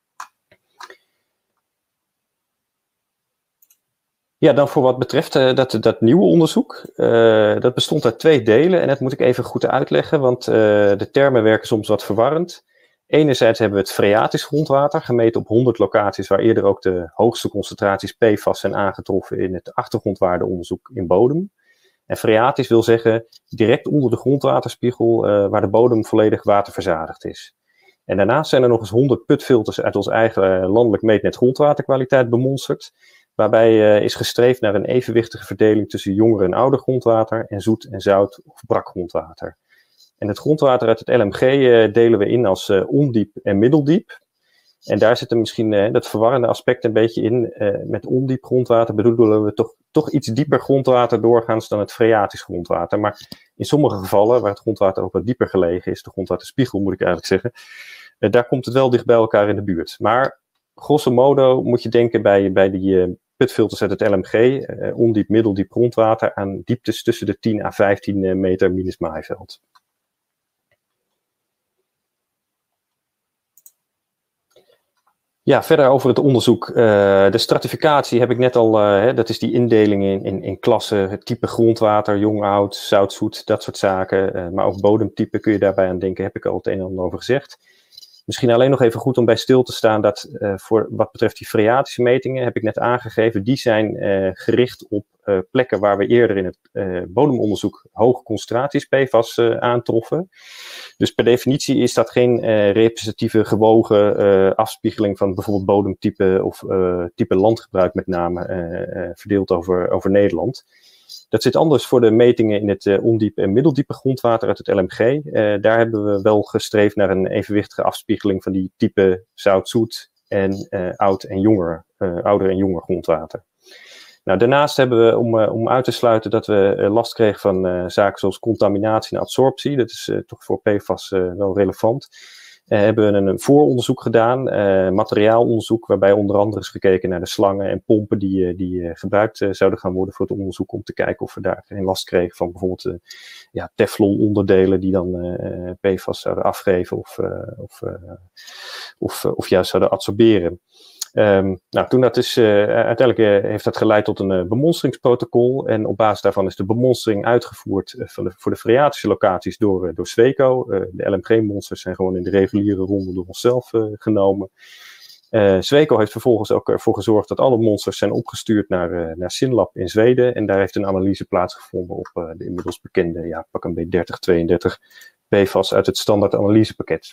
Ja, dan voor wat betreft uh, dat, dat nieuwe onderzoek. Uh, dat bestond uit twee delen en dat moet ik even goed uitleggen, want uh, de termen werken soms wat verwarrend. Enerzijds hebben we het freatisch grondwater, gemeten op honderd locaties waar eerder ook de hoogste concentraties P F A S zijn aangetroffen in het achtergrondwaardeonderzoek in bodem. En freatisch wil zeggen direct onder de grondwaterspiegel uh, waar de bodem volledig waterverzadigd is. En daarnaast zijn er nog eens honderd putfilters uit ons eigen uh, landelijk meetnet grondwaterkwaliteit bemonsterd. Waarbij uh, is gestreefd naar een evenwichtige verdeling tussen jonger en ouder grondwater en zoet en zout of brak grondwater. En het grondwater uit het L M G uh, delen we in als uh, ondiep en middeldiep. En daar zit er misschien uh, dat verwarrende aspect een beetje in. Uh, met ondiep grondwater bedoelen we toch, toch iets dieper grondwater doorgaans dan het freatisch grondwater. Maar in sommige gevallen, waar het grondwater ook wat dieper gelegen is, de grondwaterspiegel moet ik eigenlijk zeggen, uh, daar komt het wel dicht bij elkaar in de buurt. Maar grosso modo moet je denken bij, bij die uh, putfilters uit het L M G, uh, ondiep, middeldiep grondwater, aan dieptes tussen de tien à vijftien meter minus maaiveld. Ja, verder over het onderzoek. Uh, de stratificatie heb ik net al, uh, hè, dat is die indeling in, in, in klassen, het type grondwater, jong, oud, zout, zoet, dat soort zaken. Uh, maar ook bodemtype kun je daarbij aan denken, heb ik al het een en ander over gezegd. Misschien alleen nog even goed om bij stil te staan dat uh, voor wat betreft die freatische metingen, heb ik net aangegeven, die zijn uh, gericht op uh, plekken waar we eerder in het uh, bodemonderzoek hoge concentraties P F A S uh, aantroffen. Dus per definitie is dat geen uh, representatieve gewogen uh, afspiegeling van bijvoorbeeld bodemtype of uh, type landgebruik met name uh, uh, verdeeld over, over Nederland. Dat zit anders voor de metingen in het uh, ondiepe en middeldiepe grondwater uit het L M G. Uh, daar hebben we wel gestreefd naar een evenwichtige afspiegeling van die type zout-zoet en uh, oud en jonger, uh, ouder en jonger grondwater. Nou, daarnaast hebben we, om, uh, om uit te sluiten dat we uh, last kregen van uh, zaken zoals contaminatie en absorptie, dat is uh, toch voor P F A S uh, wel relevant, uh, hebben we een, een vooronderzoek gedaan, uh, materiaalonderzoek, waarbij onder andere is gekeken naar de slangen en pompen die, uh, die uh, gebruikt uh, zouden gaan worden voor het onderzoek, om te kijken of we daar geen last kregen van bijvoorbeeld uh, ja, Teflon onderdelen die dan uh, P F A S zouden afgeven of, uh, of, uh, of, uh, of juist zouden absorberen. Um, nou, toen dat is, uh, uiteindelijk uh, heeft dat geleid tot een uh, bemonstringsprotocol. En op basis daarvan is de bemonstering uitgevoerd uh, van de, voor de freatische locaties door, uh, door Sweco. Uh, de L M G-monsters zijn gewoon in de reguliere ronde door onszelf uh, genomen. Uh, Sweco heeft vervolgens ook ervoor gezorgd dat alle monsters zijn opgestuurd naar, uh, naar Synlab in Zweden. En daar heeft een analyse plaatsgevonden op uh, de inmiddels bekende, ja, pak een beetje dertig tweeëndertig P F A S uit het standaard analysepakket.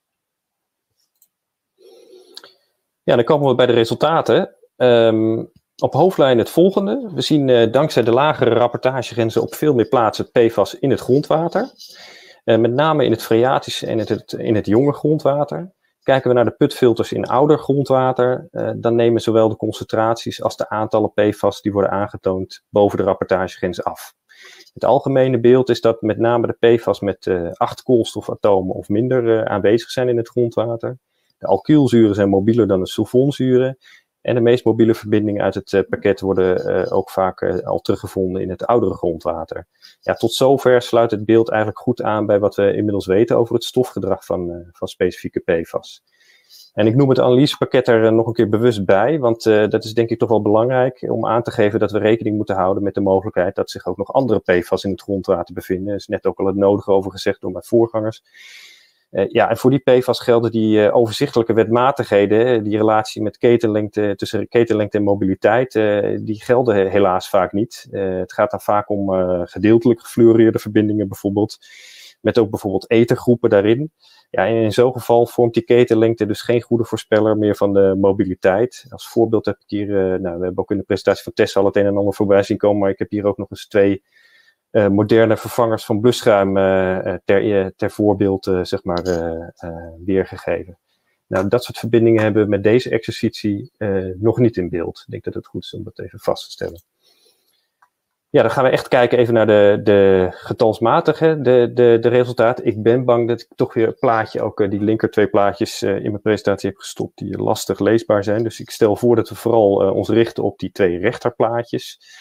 Ja, dan komen we bij de resultaten. Um, op hoofdlijn het volgende. We zien uh, dankzij de lagere rapportagegrenzen op veel meer plaatsen P F A S in het grondwater. Uh, met name in het freatische en het, in het jonge grondwater. Kijken we naar de putfilters in ouder grondwater, uh, dan nemen zowel de concentraties als de aantallen P F A S die worden aangetoond boven de rapportagegrens af. Het algemene beeld is dat met name de P F A S met uh, acht koolstofatomen of minder uh, aanwezig zijn in het grondwater. De alkylzuren zijn mobieler dan de sulfonzuren. En de meest mobiele verbindingen uit het uh, pakket worden uh, ook vaak uh, al teruggevonden in het oudere grondwater. Ja, tot zover sluit het beeld eigenlijk goed aan bij wat we inmiddels weten over het stofgedrag van, uh, van specifieke P F A S. En ik noem het analysepakket er uh, nog een keer bewust bij, want uh, dat is denk ik toch wel belangrijk om aan te geven dat we rekening moeten houden met de mogelijkheid dat zich ook nog andere P F A S in het grondwater bevinden. Er is net ook al het nodige over gezegd door mijn voorgangers. Uh, ja, en voor die P F A S gelden die uh, overzichtelijke wetmatigheden, die relatie met ketenlengte, tussen ketenlengte en mobiliteit, uh, die gelden helaas vaak niet. Uh, het gaat dan vaak om uh, gedeeltelijk gefluoreerde verbindingen bijvoorbeeld, met ook bijvoorbeeld ethergroepen daarin. Ja, en in zo'n geval vormt die ketenlengte dus geen goede voorspeller meer van de mobiliteit. Als voorbeeld heb ik hier, uh, nou, we hebben ook in de presentatie van Tessa al het een en ander voorbij zien komen, maar ik heb hier ook nog eens twee Uh, moderne vervangers van blusschuim uh, ter, ter voorbeeld uh, zeg maar, uh, uh, weergegeven. Nou, dat soort verbindingen hebben we met deze exercitie uh, nog niet in beeld. Ik denk dat het goed is om dat even vast te stellen. Ja, dan gaan we echt kijken even naar de, de getalsmatige de, de, de resultaten. Ik ben bang dat ik toch weer een plaatje, ook uh, die linker twee plaatjes uh, in mijn presentatie heb gestopt, die lastig leesbaar zijn. Dus ik stel voor dat we vooral uh, ons richten op die twee rechterplaatjes.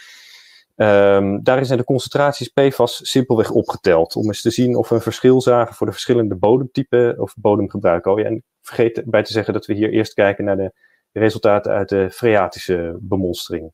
Um, daarin zijn de concentraties P F A S simpelweg opgeteld, om eens te zien of we een verschil zagen voor de verschillende bodemtypen of bodemgebruik. Oh ja, en vergeet bij te zeggen dat we hier eerst kijken naar de resultaten uit de freatische bemonstering.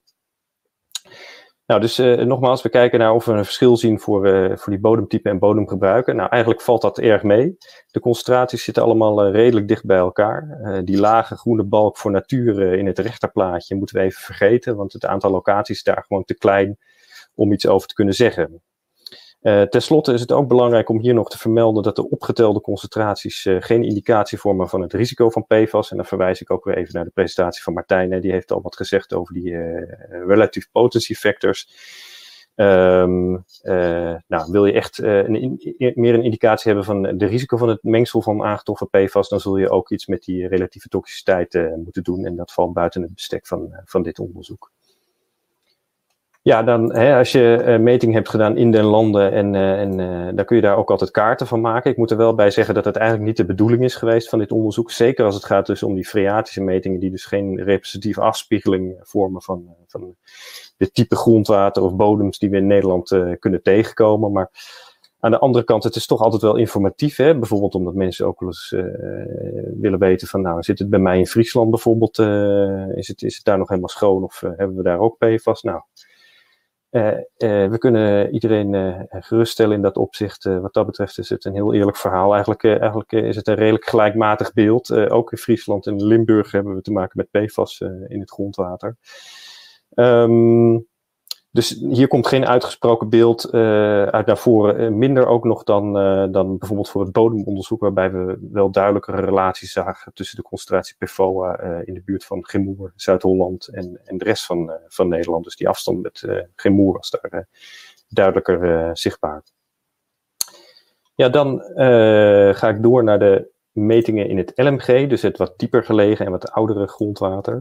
Nou, dus uh, nogmaals, we kijken naar of we een verschil zien voor, uh, voor die bodemtypen en bodemgebruiken. Nou, eigenlijk valt dat erg mee. De concentraties zitten allemaal uh, redelijk dicht bij elkaar. Uh, die lage groene balk voor natuur uh, in het rechterplaatje moeten we even vergeten, want het aantal locaties is daar gewoon te klein om iets over te kunnen zeggen. Uh, ten slotte is het ook belangrijk om hier nog te vermelden dat de opgetelde concentraties uh, geen indicatie vormen van het risico van P F A S. En dan verwijs ik ook weer even naar de presentatie van Martijn. Hè. Die heeft al wat gezegd over die uh, relative potency factors. Um, uh, nou, wil je echt uh, een in, meer een indicatie hebben van de risico van het mengsel van aangetroffen P F A S, dan zul je ook iets met die relatieve toxiciteit uh, moeten doen. En dat valt buiten het bestek van, uh, van dit onderzoek. Ja, dan hè, als je uh, meting hebt gedaan in den landen en, uh, en uh, dan kun je daar ook altijd kaarten van maken. Ik moet er wel bij zeggen dat het eigenlijk niet de bedoeling is geweest van dit onderzoek. Zeker als het gaat dus om die freatische metingen die dus geen representatieve afspiegeling vormen van, uh, van de type grondwater of bodems die we in Nederland uh, kunnen tegenkomen. Maar aan de andere kant, het is toch altijd wel informatief. Hè? Bijvoorbeeld omdat mensen ook wel eens uh, willen weten van, nou, zit het bij mij in Friesland bijvoorbeeld, uh, is, het, is het daar nog helemaal schoon of uh, hebben we daar ook P F A S? Nou, uh, uh, we kunnen iedereen uh, geruststellen in dat opzicht. Uh, wat dat betreft is het een heel eerlijk verhaal. Eigenlijk, uh, eigenlijk uh, is het een redelijk gelijkmatig beeld. Uh, ook in Friesland en Limburg hebben we te maken met P F A S uh, in het grondwater. Um, Dus hier komt geen uitgesproken beeld uh, uit naar voren. Uh, minder ook nog dan, uh, dan bijvoorbeeld voor het bodemonderzoek, waarbij we wel duidelijkere relaties zagen tussen de concentratie P F O A uh, in de buurt van Gemoer, Zuid-Holland en, en de rest van, uh, van Nederland. Dus die afstand met uh, Gemoer was daar uh, duidelijker uh, zichtbaar. Ja, dan uh, ga ik door naar de metingen in het L M G, dus het wat dieper gelegen en wat oudere grondwater.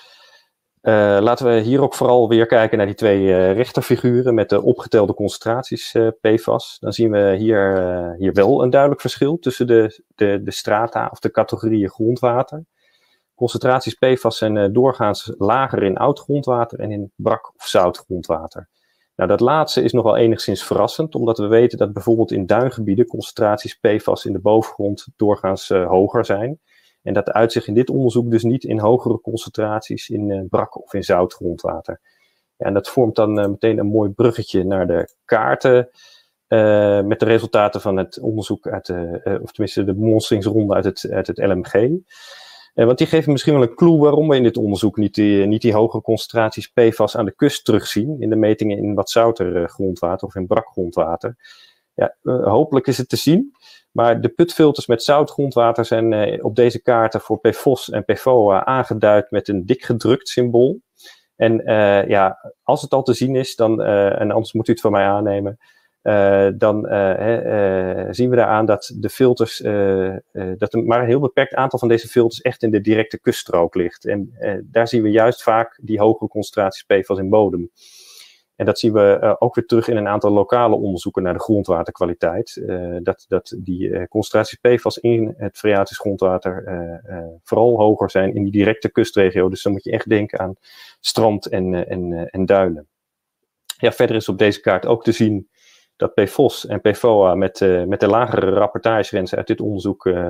Uh, laten we hier ook vooral weer kijken naar die twee uh, rechterfiguren met de opgetelde concentraties uh, P F A S. Dan zien we hier, uh, hier wel een duidelijk verschil tussen de, de, de strata of de categorieën grondwater. Concentraties P F A S zijn uh, doorgaans lager in oud grondwater en in brak of zout grondwater. Nou, dat laatste is nog wel enigszins verrassend, omdat we weten dat bijvoorbeeld in duingebieden concentraties P F A S in de bovengrond doorgaans uh, hoger zijn. En dat uit zich in dit onderzoek dus niet in hogere concentraties in uh, brak of in zout grondwater. Ja, en dat vormt dan uh, meteen een mooi bruggetje naar de kaarten uh, met de resultaten van het onderzoek uit de, uh, of tenminste de bemonstringsronde uit het, uit het L M G. Uh, want die geven misschien wel een clue waarom we in dit onderzoek niet die, niet die hogere concentraties P F A S aan de kust terugzien in de metingen in wat zouter uh, grondwater of in brak grondwater. Ja, uh, hopelijk is het te zien. Maar de putfilters met zoutgrondwater zijn uh, op deze kaarten voor P F O S en P F O A aangeduid met een dik gedrukt symbool. En uh, ja, als het al te zien is, dan, uh, en anders moet u het van mij aannemen, uh, dan uh, uh, zien we daaraan dat de filters, uh, uh, dat er maar een heel beperkt aantal van deze filters echt in de directe kuststrook ligt. En uh, daar zien we juist vaak die hogere concentraties P F A S in bodem. En dat zien we uh, ook weer terug in een aantal lokale onderzoeken naar de grondwaterkwaliteit. Uh, dat, dat die uh, concentraties P F A S in het freatisch grondwater uh, uh, vooral hoger zijn in die directe kustregio. Dus dan moet je echt denken aan strand en, uh, en, uh, en duinen. Ja, verder is op deze kaart ook te zien dat P F O S en P F O A met, uh, met de lagere rapportagegrenzen uit dit onderzoek uh,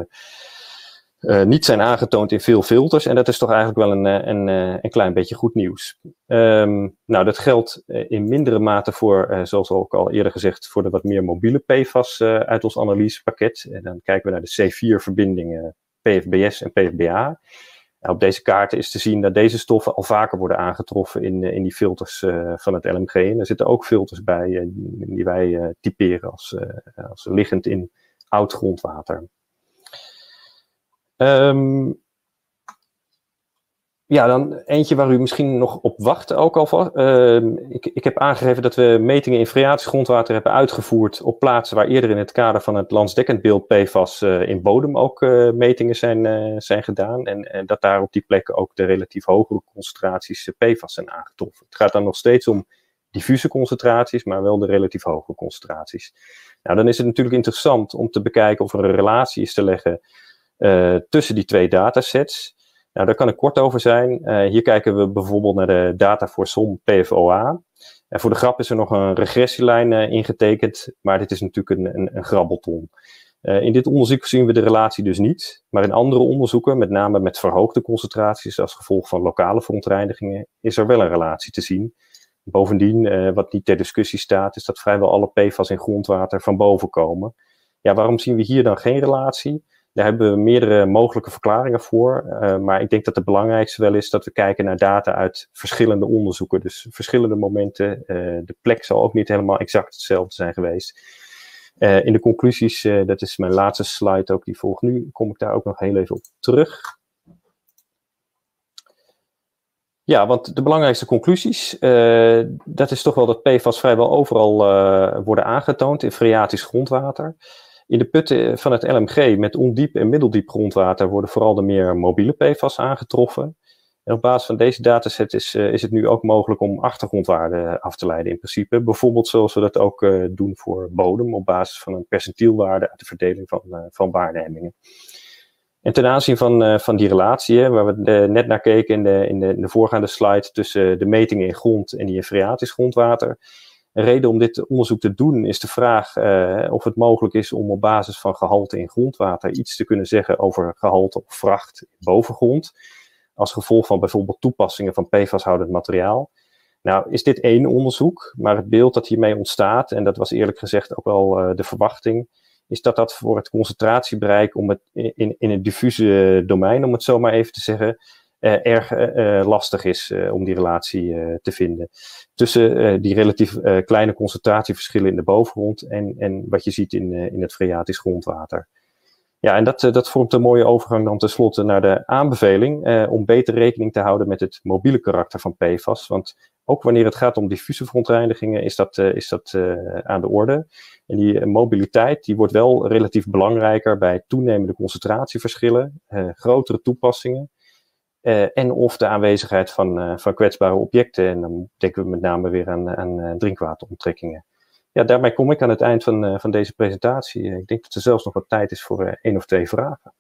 Uh, niet zijn aangetoond in veel filters. En dat is toch eigenlijk wel een, een, een klein beetje goed nieuws. Um, nou, dat geldt in mindere mate voor, uh, zoals ook al eerder gezegd, voor de wat meer mobiele P F A S uh, uit ons analysepakket. En dan kijken we naar de C vier verbindingen P F B S en P F B A. Nou, op deze kaarten is te zien dat deze stoffen al vaker worden aangetroffen in, in die filters uh, van het L M G. En er zitten ook filters bij uh, die wij uh, typeren als, uh, als liggend in oud grondwater. Um, ja, dan eentje waar u misschien nog op wacht ook alvast. Uh, ik, ik heb aangegeven dat we metingen in freatisch grondwater hebben uitgevoerd op plaatsen waar eerder in het kader van het landsdekkend beeld P F A S uh, in bodem ook uh, metingen zijn, uh, zijn gedaan. En, en dat daar op die plekken ook de relatief hogere concentraties uh, P F A S zijn aangetroffen. Het gaat dan nog steeds om diffuse concentraties, maar wel de relatief hogere concentraties. Nou, dan is het natuurlijk interessant om te bekijken of er een relatie is te leggen Uh, tussen die twee datasets. Nou, daar kan ik kort over zijn. Uh, hier kijken we bijvoorbeeld naar de data voor som P F O A. En voor de grap is er nog een regressielijn uh, ingetekend, maar dit is natuurlijk een, een, een grabbelton. Uh, in dit onderzoek zien we de relatie dus niet, maar in andere onderzoeken, met name met verhoogde concentraties als gevolg van lokale verontreinigingen, is er wel een relatie te zien. Bovendien, uh, wat niet ter discussie staat, is dat vrijwel alle P F A S in grondwater van boven komen. Ja, waarom zien we hier dan geen relatie? Daar hebben we meerdere mogelijke verklaringen voor, uh, maar ik denk dat de belangrijkste wel is dat we kijken naar data uit verschillende onderzoeken. Dus verschillende momenten, uh, de plek zal ook niet helemaal exact hetzelfde zijn geweest. Uh, in de conclusies, uh, dat is mijn laatste slide ook, die volgt nu, kom ik daar ook nog heel even op terug. Ja, want de belangrijkste conclusies, uh, dat is toch wel dat P F A S vrijwel overal uh, worden aangetoond in freatisch grondwater. In de putten van het L M G met ondiep en middeldiep grondwater worden vooral de meer mobiele P F A S aangetroffen. En op basis van deze dataset is, uh, is het nu ook mogelijk om achtergrondwaarden af te leiden in principe. Bijvoorbeeld zoals we dat ook uh, doen voor bodem op basis van een percentielwaarde uit de verdeling van, uh, van waarnemingen. En ten aanzien van, uh, van die relatie, hè, waar we uh, net naar keken in de, in, de, in de voorgaande slide tussen de metingen in grond en die in freatisch grondwater. Een reden om dit onderzoek te doen is de vraag uh, of het mogelijk is om op basis van gehalte in grondwater iets te kunnen zeggen over gehalte of vracht bovengrond. Als gevolg van bijvoorbeeld toepassingen van P F A S-houdend materiaal. Nou is dit één onderzoek, maar het beeld dat hiermee ontstaat, en dat was eerlijk gezegd ook wel uh, de verwachting, is dat dat voor het concentratiebereik om het in, in het diffuse domein, om het zo maar even te zeggen, uh, erg uh, lastig is uh, om die relatie uh, te vinden. Tussen uh, die relatief uh, kleine concentratieverschillen in de bovengrond en, en wat je ziet in, uh, in het freatisch grondwater. Ja, en dat, uh, dat vormt een mooie overgang dan tenslotte naar de aanbeveling uh, om beter rekening te houden met het mobiele karakter van P F A S. Want ook wanneer het gaat om diffuse verontreinigingen is dat, uh, is dat uh, aan de orde. En die uh, mobiliteit die wordt wel relatief belangrijker bij toenemende concentratieverschillen, uh, grotere toepassingen uh, en of de aanwezigheid van, uh, van kwetsbare objecten. En dan denken we met name weer aan, aan uh, drinkwateronttrekkingen. Ja, daarmee kom ik aan het eind van, uh, van deze presentatie. Ik denk dat er zelfs nog wat tijd is voor uh, één of twee vragen.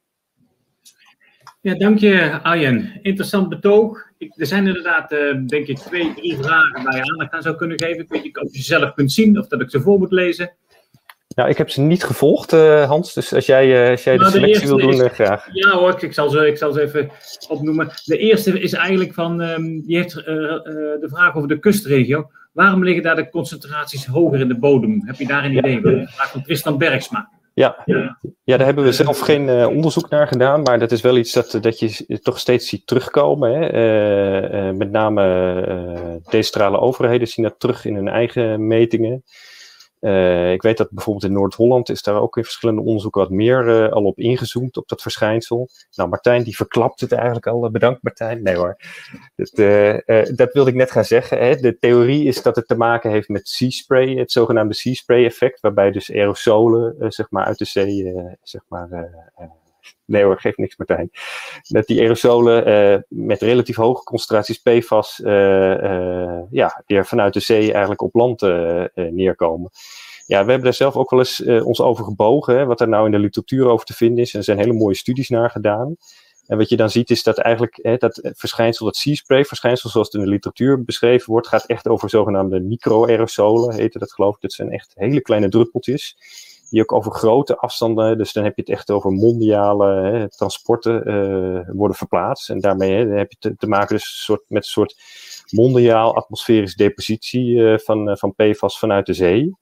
Ja, dank je Arjen. Interessant betoog. Ik, er zijn inderdaad, uh, denk ik, twee, drie vragen waar je aandacht aan zou kunnen geven. Ik weet niet of je ze zelf kunt zien of dat ik ze voor moet lezen. Nou, ik heb ze niet gevolgd, uh, Hans. Dus als jij, uh, als jij nou, de selectie de wil doen, is, uh, graag. Ja hoor, ik zal, ze, ik zal ze even opnoemen. De eerste is eigenlijk van, um, die heeft uh, uh, de vraag over de kustregio. Waarom liggen daar de concentraties hoger in de bodem? Heb je daar een idee van? De vraag van Tristan Bergsma. Ja, ja. ja, daar hebben we zelf geen uh, onderzoek naar gedaan, maar dat is wel iets dat, dat je toch steeds ziet terugkomen. Hè? Uh, uh, met name uh, decentrale overheden zien dat terug in hun eigen metingen. Uh, ik weet dat bijvoorbeeld in Noord-Holland is daar ook in verschillende onderzoeken wat meer uh, al op ingezoomd, op dat verschijnsel. Nou, Martijn die verklapt het eigenlijk al. Bedankt Martijn. Nee hoor, dat, uh, uh, dat wilde ik net gaan zeggen. Hè. De theorie is dat het te maken heeft met sea spray, het zogenaamde sea spray effect, waarbij dus aerosolen uh, zeg maar uit de zee, uh, zeg maar... Uh, uh, Nee hoor, geeft niks Martijn. Dat die aerosolen uh, met relatief hoge concentraties P F A S uh, uh, ja, weer vanuit de zee eigenlijk op land uh, uh, neerkomen. Ja, we hebben daar zelf ook wel eens uh, ons over gebogen, hè, wat er nou in de literatuur over te vinden is. En er zijn hele mooie studies naar gedaan. En wat je dan ziet is dat eigenlijk hè, dat verschijnsel, dat sea spray verschijnsel zoals het in de literatuur beschreven wordt, gaat echt over zogenaamde micro-aerosolen, heette dat geloof ik. Dat zijn echt hele kleine druppeltjes. Die ook over grote afstanden, dus dan heb je het echt over mondiale hè, transporten uh, worden verplaatst. En daarmee hè, dan heb je te, te maken dus een soort, met een soort mondiaal atmosferische depositie uh, van, uh, van P F A S vanuit de zee.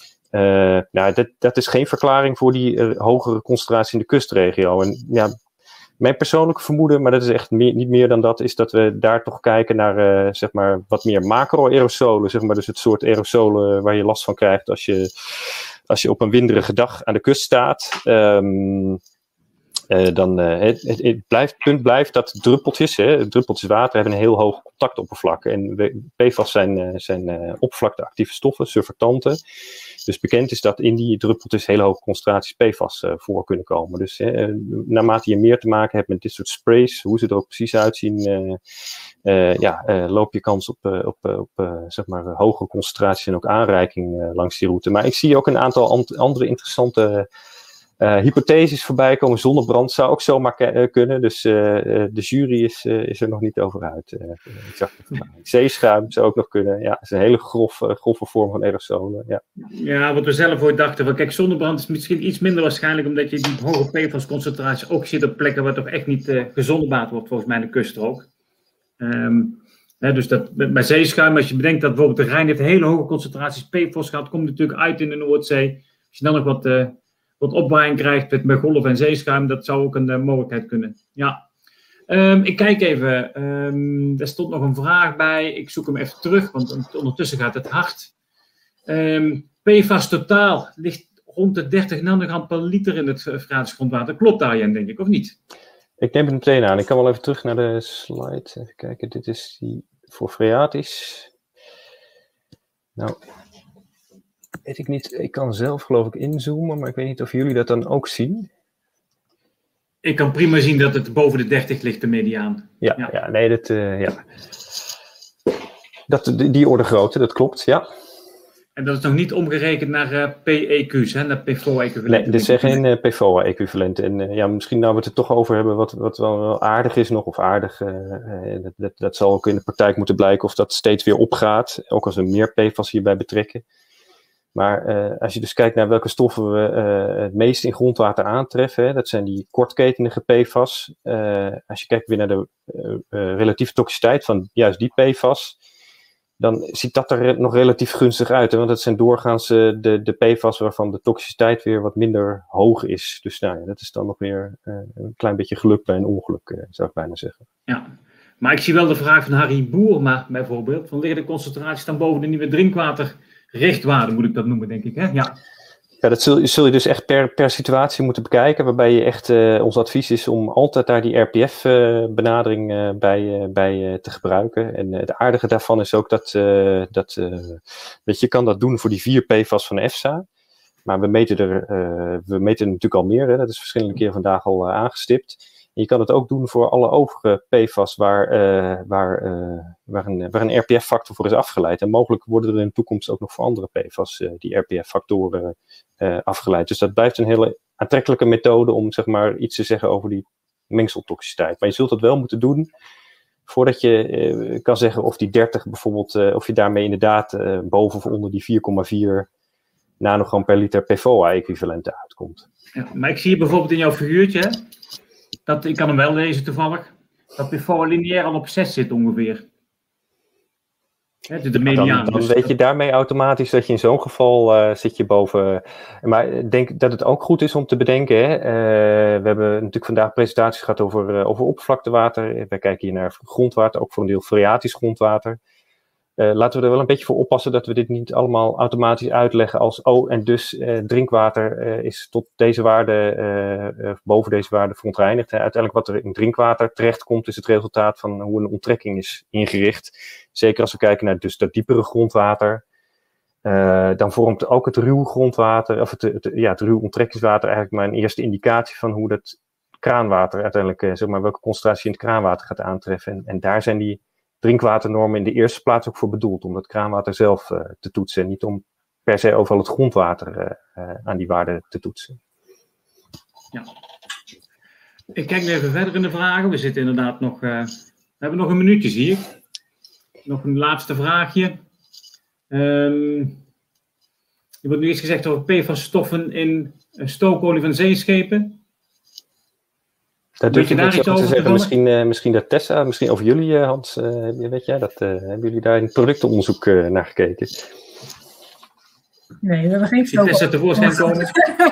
Uh, nou, dat, dat is geen verklaring voor die uh, hogere concentratie in de kustregio. En ja, mijn persoonlijke vermoeden, maar dat is echt meer, niet meer dan dat, is dat we daar toch kijken naar uh, zeg maar wat meer macro-aerosolen. Zeg maar, dus het soort aerosolen waar je last van krijgt als je... Als je op een winderige dag aan de kust staat, um, uh, dan uh, het, het, het, blijft, het punt blijft dat druppeltjes, hè, druppeltjes water hebben een heel hoog contactoppervlak. En P F A S zijn, uh, zijn uh, oppervlakteactieve stoffen, surfactanten. Dus bekend is dat in die druppeltjes hele hoge concentraties P F A S uh, voor kunnen komen. Dus uh, naarmate je meer te maken hebt met dit soort sprays, hoe ze er ook precies uitzien, uh, uh, ja, uh, loop je kans op, uh, op, uh, op uh, zeg maar, uh, hogere concentraties en ook aanreiking uh, langs die route. Maar ik zie ook een aantal ant- andere interessante uh, hypotheses voorbij komen. Zonnebrand zou ook zomaar ke- uh, kunnen. Dus uh, uh, de jury is, uh, is er nog niet over uit. Uh, exact. Zeeschuim zou ook nog kunnen. Ja, het is een hele grof, uh, grove vorm van aerosolen. Ja. Ja, wat we zelf ooit dachten. Van, kijk, zonnebrand is misschien iets minder waarschijnlijk, omdat je die hoge P F A S-concentratie ook ziet op plekken waar toch echt niet uh, gezonnebaad wordt, volgens mij in de kuststrook. Um, hè, dus dat, bij zeeschuim, als je bedenkt dat bijvoorbeeld de Rijn heeft hele hoge concentraties P F A S gehad, komt het natuurlijk uit in de Noordzee. Als je dan nog wat, uh, wat opwarming krijgt met, met golf en zeeschuim, dat zou ook een uh, mogelijkheid kunnen. Ja. Um, ik kijk even, um, er stond nog een vraag bij, ik zoek hem even terug, want ondertussen gaat het hard. Um, P F A S totaal ligt rond de dertig nanogram per liter in het freatisch grondwater. Klopt daar, Jan, denk ik, of niet? Ik neem het meteen aan. Ik kan wel even terug naar de slide. Even kijken, dit is die voor freatisch. Nou, weet ik niet. Ik kan zelf geloof ik inzoomen, maar ik weet niet of jullie dat dan ook zien. Ik kan prima zien dat het boven de dertig ligt, de mediaan. Ja, ja. ja nee, dat, uh, ja. dat, die, die orde grootte, dat klopt, ja. En dat is nog niet omgerekend naar uh, P E Q's, hè, naar P F O A-equivalenten? Nee, dit zijn geen uh, P F O A-equivalenten. En uh, ja, misschien nou we het er toch over hebben wat, wat wel, wel aardig is nog, of aardig. Uh, uh, dat, dat, dat zal ook in de praktijk moeten blijken of dat steeds weer opgaat. Ook als we meer P F A S hierbij betrekken. Maar uh, als je dus kijkt naar welke stoffen we uh, het meest in grondwater aantreffen, hè, dat zijn die kortketenige P F A S. Uh, als je kijkt weer naar de uh, uh, relatieve toxiciteit van juist die P F A S, dan ziet dat er nog relatief gunstig uit. Hè, want dat zijn doorgaans uh, de, de P F A S waarvan de toxiciteit weer wat minder hoog is. Dus nou ja, dat is dan nog weer uh, een klein beetje geluk bij een ongeluk, uh, zou ik bijna zeggen. Ja, maar ik zie wel de vraag van Harry Boerma bijvoorbeeld, van liggen de concentraties dan boven de nieuwe drinkwaterrichtwaarde, moet ik dat noemen, denk ik, hè? Ja. Ja, dat zul, zul je dus echt per, per situatie moeten bekijken, waarbij je echt, uh, ons advies is om altijd daar die R P F-benadering uh, uh, bij, uh, bij uh, te gebruiken. En uh, het aardige daarvan is ook dat, uh, dat uh, weet je, kan dat doen voor die vier P F A S van EFSA. Maar we meten er, uh, we meten er natuurlijk al meer, hè? Dat is verschillende keren vandaag al uh, aangestipt. En je kan het ook doen voor alle overige P F A S waar, uh, waar, uh, waar, een, waar een R P F-factor voor is afgeleid. En mogelijk worden er in de toekomst ook nog voor andere P F A S uh, die R P F-factoren uh, afgeleid. Dus dat blijft een hele aantrekkelijke methode om zeg maar iets te zeggen over die mengseltoxiciteit. Maar je zult dat wel moeten doen voordat je uh, kan zeggen of die dertig bijvoorbeeld, uh, of je daarmee inderdaad uh, boven of onder die vier komma vier nanogram per liter P F O A-equivalenten uitkomt. Ja, maar ik zie hier bijvoorbeeld in jouw figuurtje, hè, dat, ik kan hem wel lezen toevallig, dat P F O A lineair al op zes zit ongeveer. Hè, de mediaan. Dan, dan dus weet je daarmee automatisch dat je in zo'n geval uh, zit je boven. Maar ik denk dat het ook goed is om te bedenken. Hè? Uh, we hebben natuurlijk vandaag presentaties gehad over, uh, over oppervlaktewater. Wij kijken hier naar grondwater, ook voor een deel freatisch grondwater. Uh, laten we er wel een beetje voor oppassen dat we dit niet allemaal automatisch uitleggen als oh, en dus uh, drinkwater uh, is tot deze waarde, uh, uh, boven deze waarde verontreinigd. Uh, uiteindelijk wat er in drinkwater terechtkomt is het resultaat van hoe een onttrekking is ingericht. Zeker als we kijken naar dus dat diepere grondwater. Uh, dan vormt ook het ruw grondwater, of het, het, ja, het ruw onttrekkingswater eigenlijk maar een eerste indicatie van hoe dat kraanwater uiteindelijk, uh, zeg maar, welke concentratie in het kraanwater gaat aantreffen. En, en daar zijn die drinkwaternormen in de eerste plaats ook voor bedoeld, om het kraanwater zelf uh, te toetsen en niet om per se overal het grondwater uh, uh, aan die waarde te toetsen. Ja. Ik kijk nu even verder in de vragen. We zitten inderdaad nog, uh, we hebben nog een minuutje, zie ik. Nog een laatste vraagje. Um, er wordt nu iets gezegd over P F A S-stoffen in uh, stookolie van zeeschepen. Daar durf je daar iets over te zeggen. Misschien, uh, misschien dat Tessa, misschien over jullie, uh, Hans, uh, weet jij dat? Uh, hebben jullie daar in het productenonderzoek uh, naar gekeken? Nee, we hebben geen stookolie. Tessa tevoorschijn komen.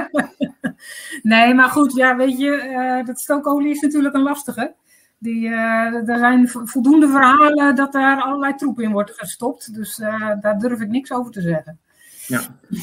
Nee, maar goed, ja, weet je, uh, dat stookolie is natuurlijk een lastige. Die, uh, er zijn voldoende verhalen dat daar allerlei troep in wordt gestopt. Dus uh, daar durf ik niks over te zeggen. Ja.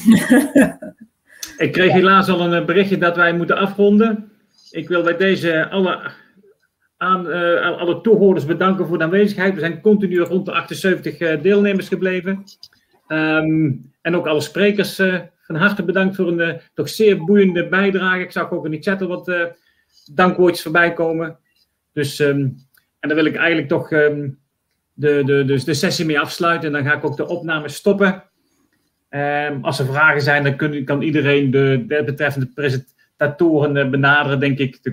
Ik kreeg helaas al een berichtje dat wij moeten afronden. Ik wil bij deze alle, aan, uh, alle toehoorders bedanken voor de aanwezigheid. We zijn continu rond de achtenzeventig uh, deelnemers gebleven. Um, en ook alle sprekers uh, van harte bedankt voor een uh, toch zeer boeiende bijdrage. Ik zag ook in de chat al wat uh, dankwoordjes voorbij komen. Dus, um, en dan wil ik eigenlijk toch um, de, de, de, de sessie mee afsluiten. En dan ga ik ook de opname stoppen. Um, als er vragen zijn, dan kun, kan iedereen de, de betreffende presentatoren uh, benaderen, denk ik. De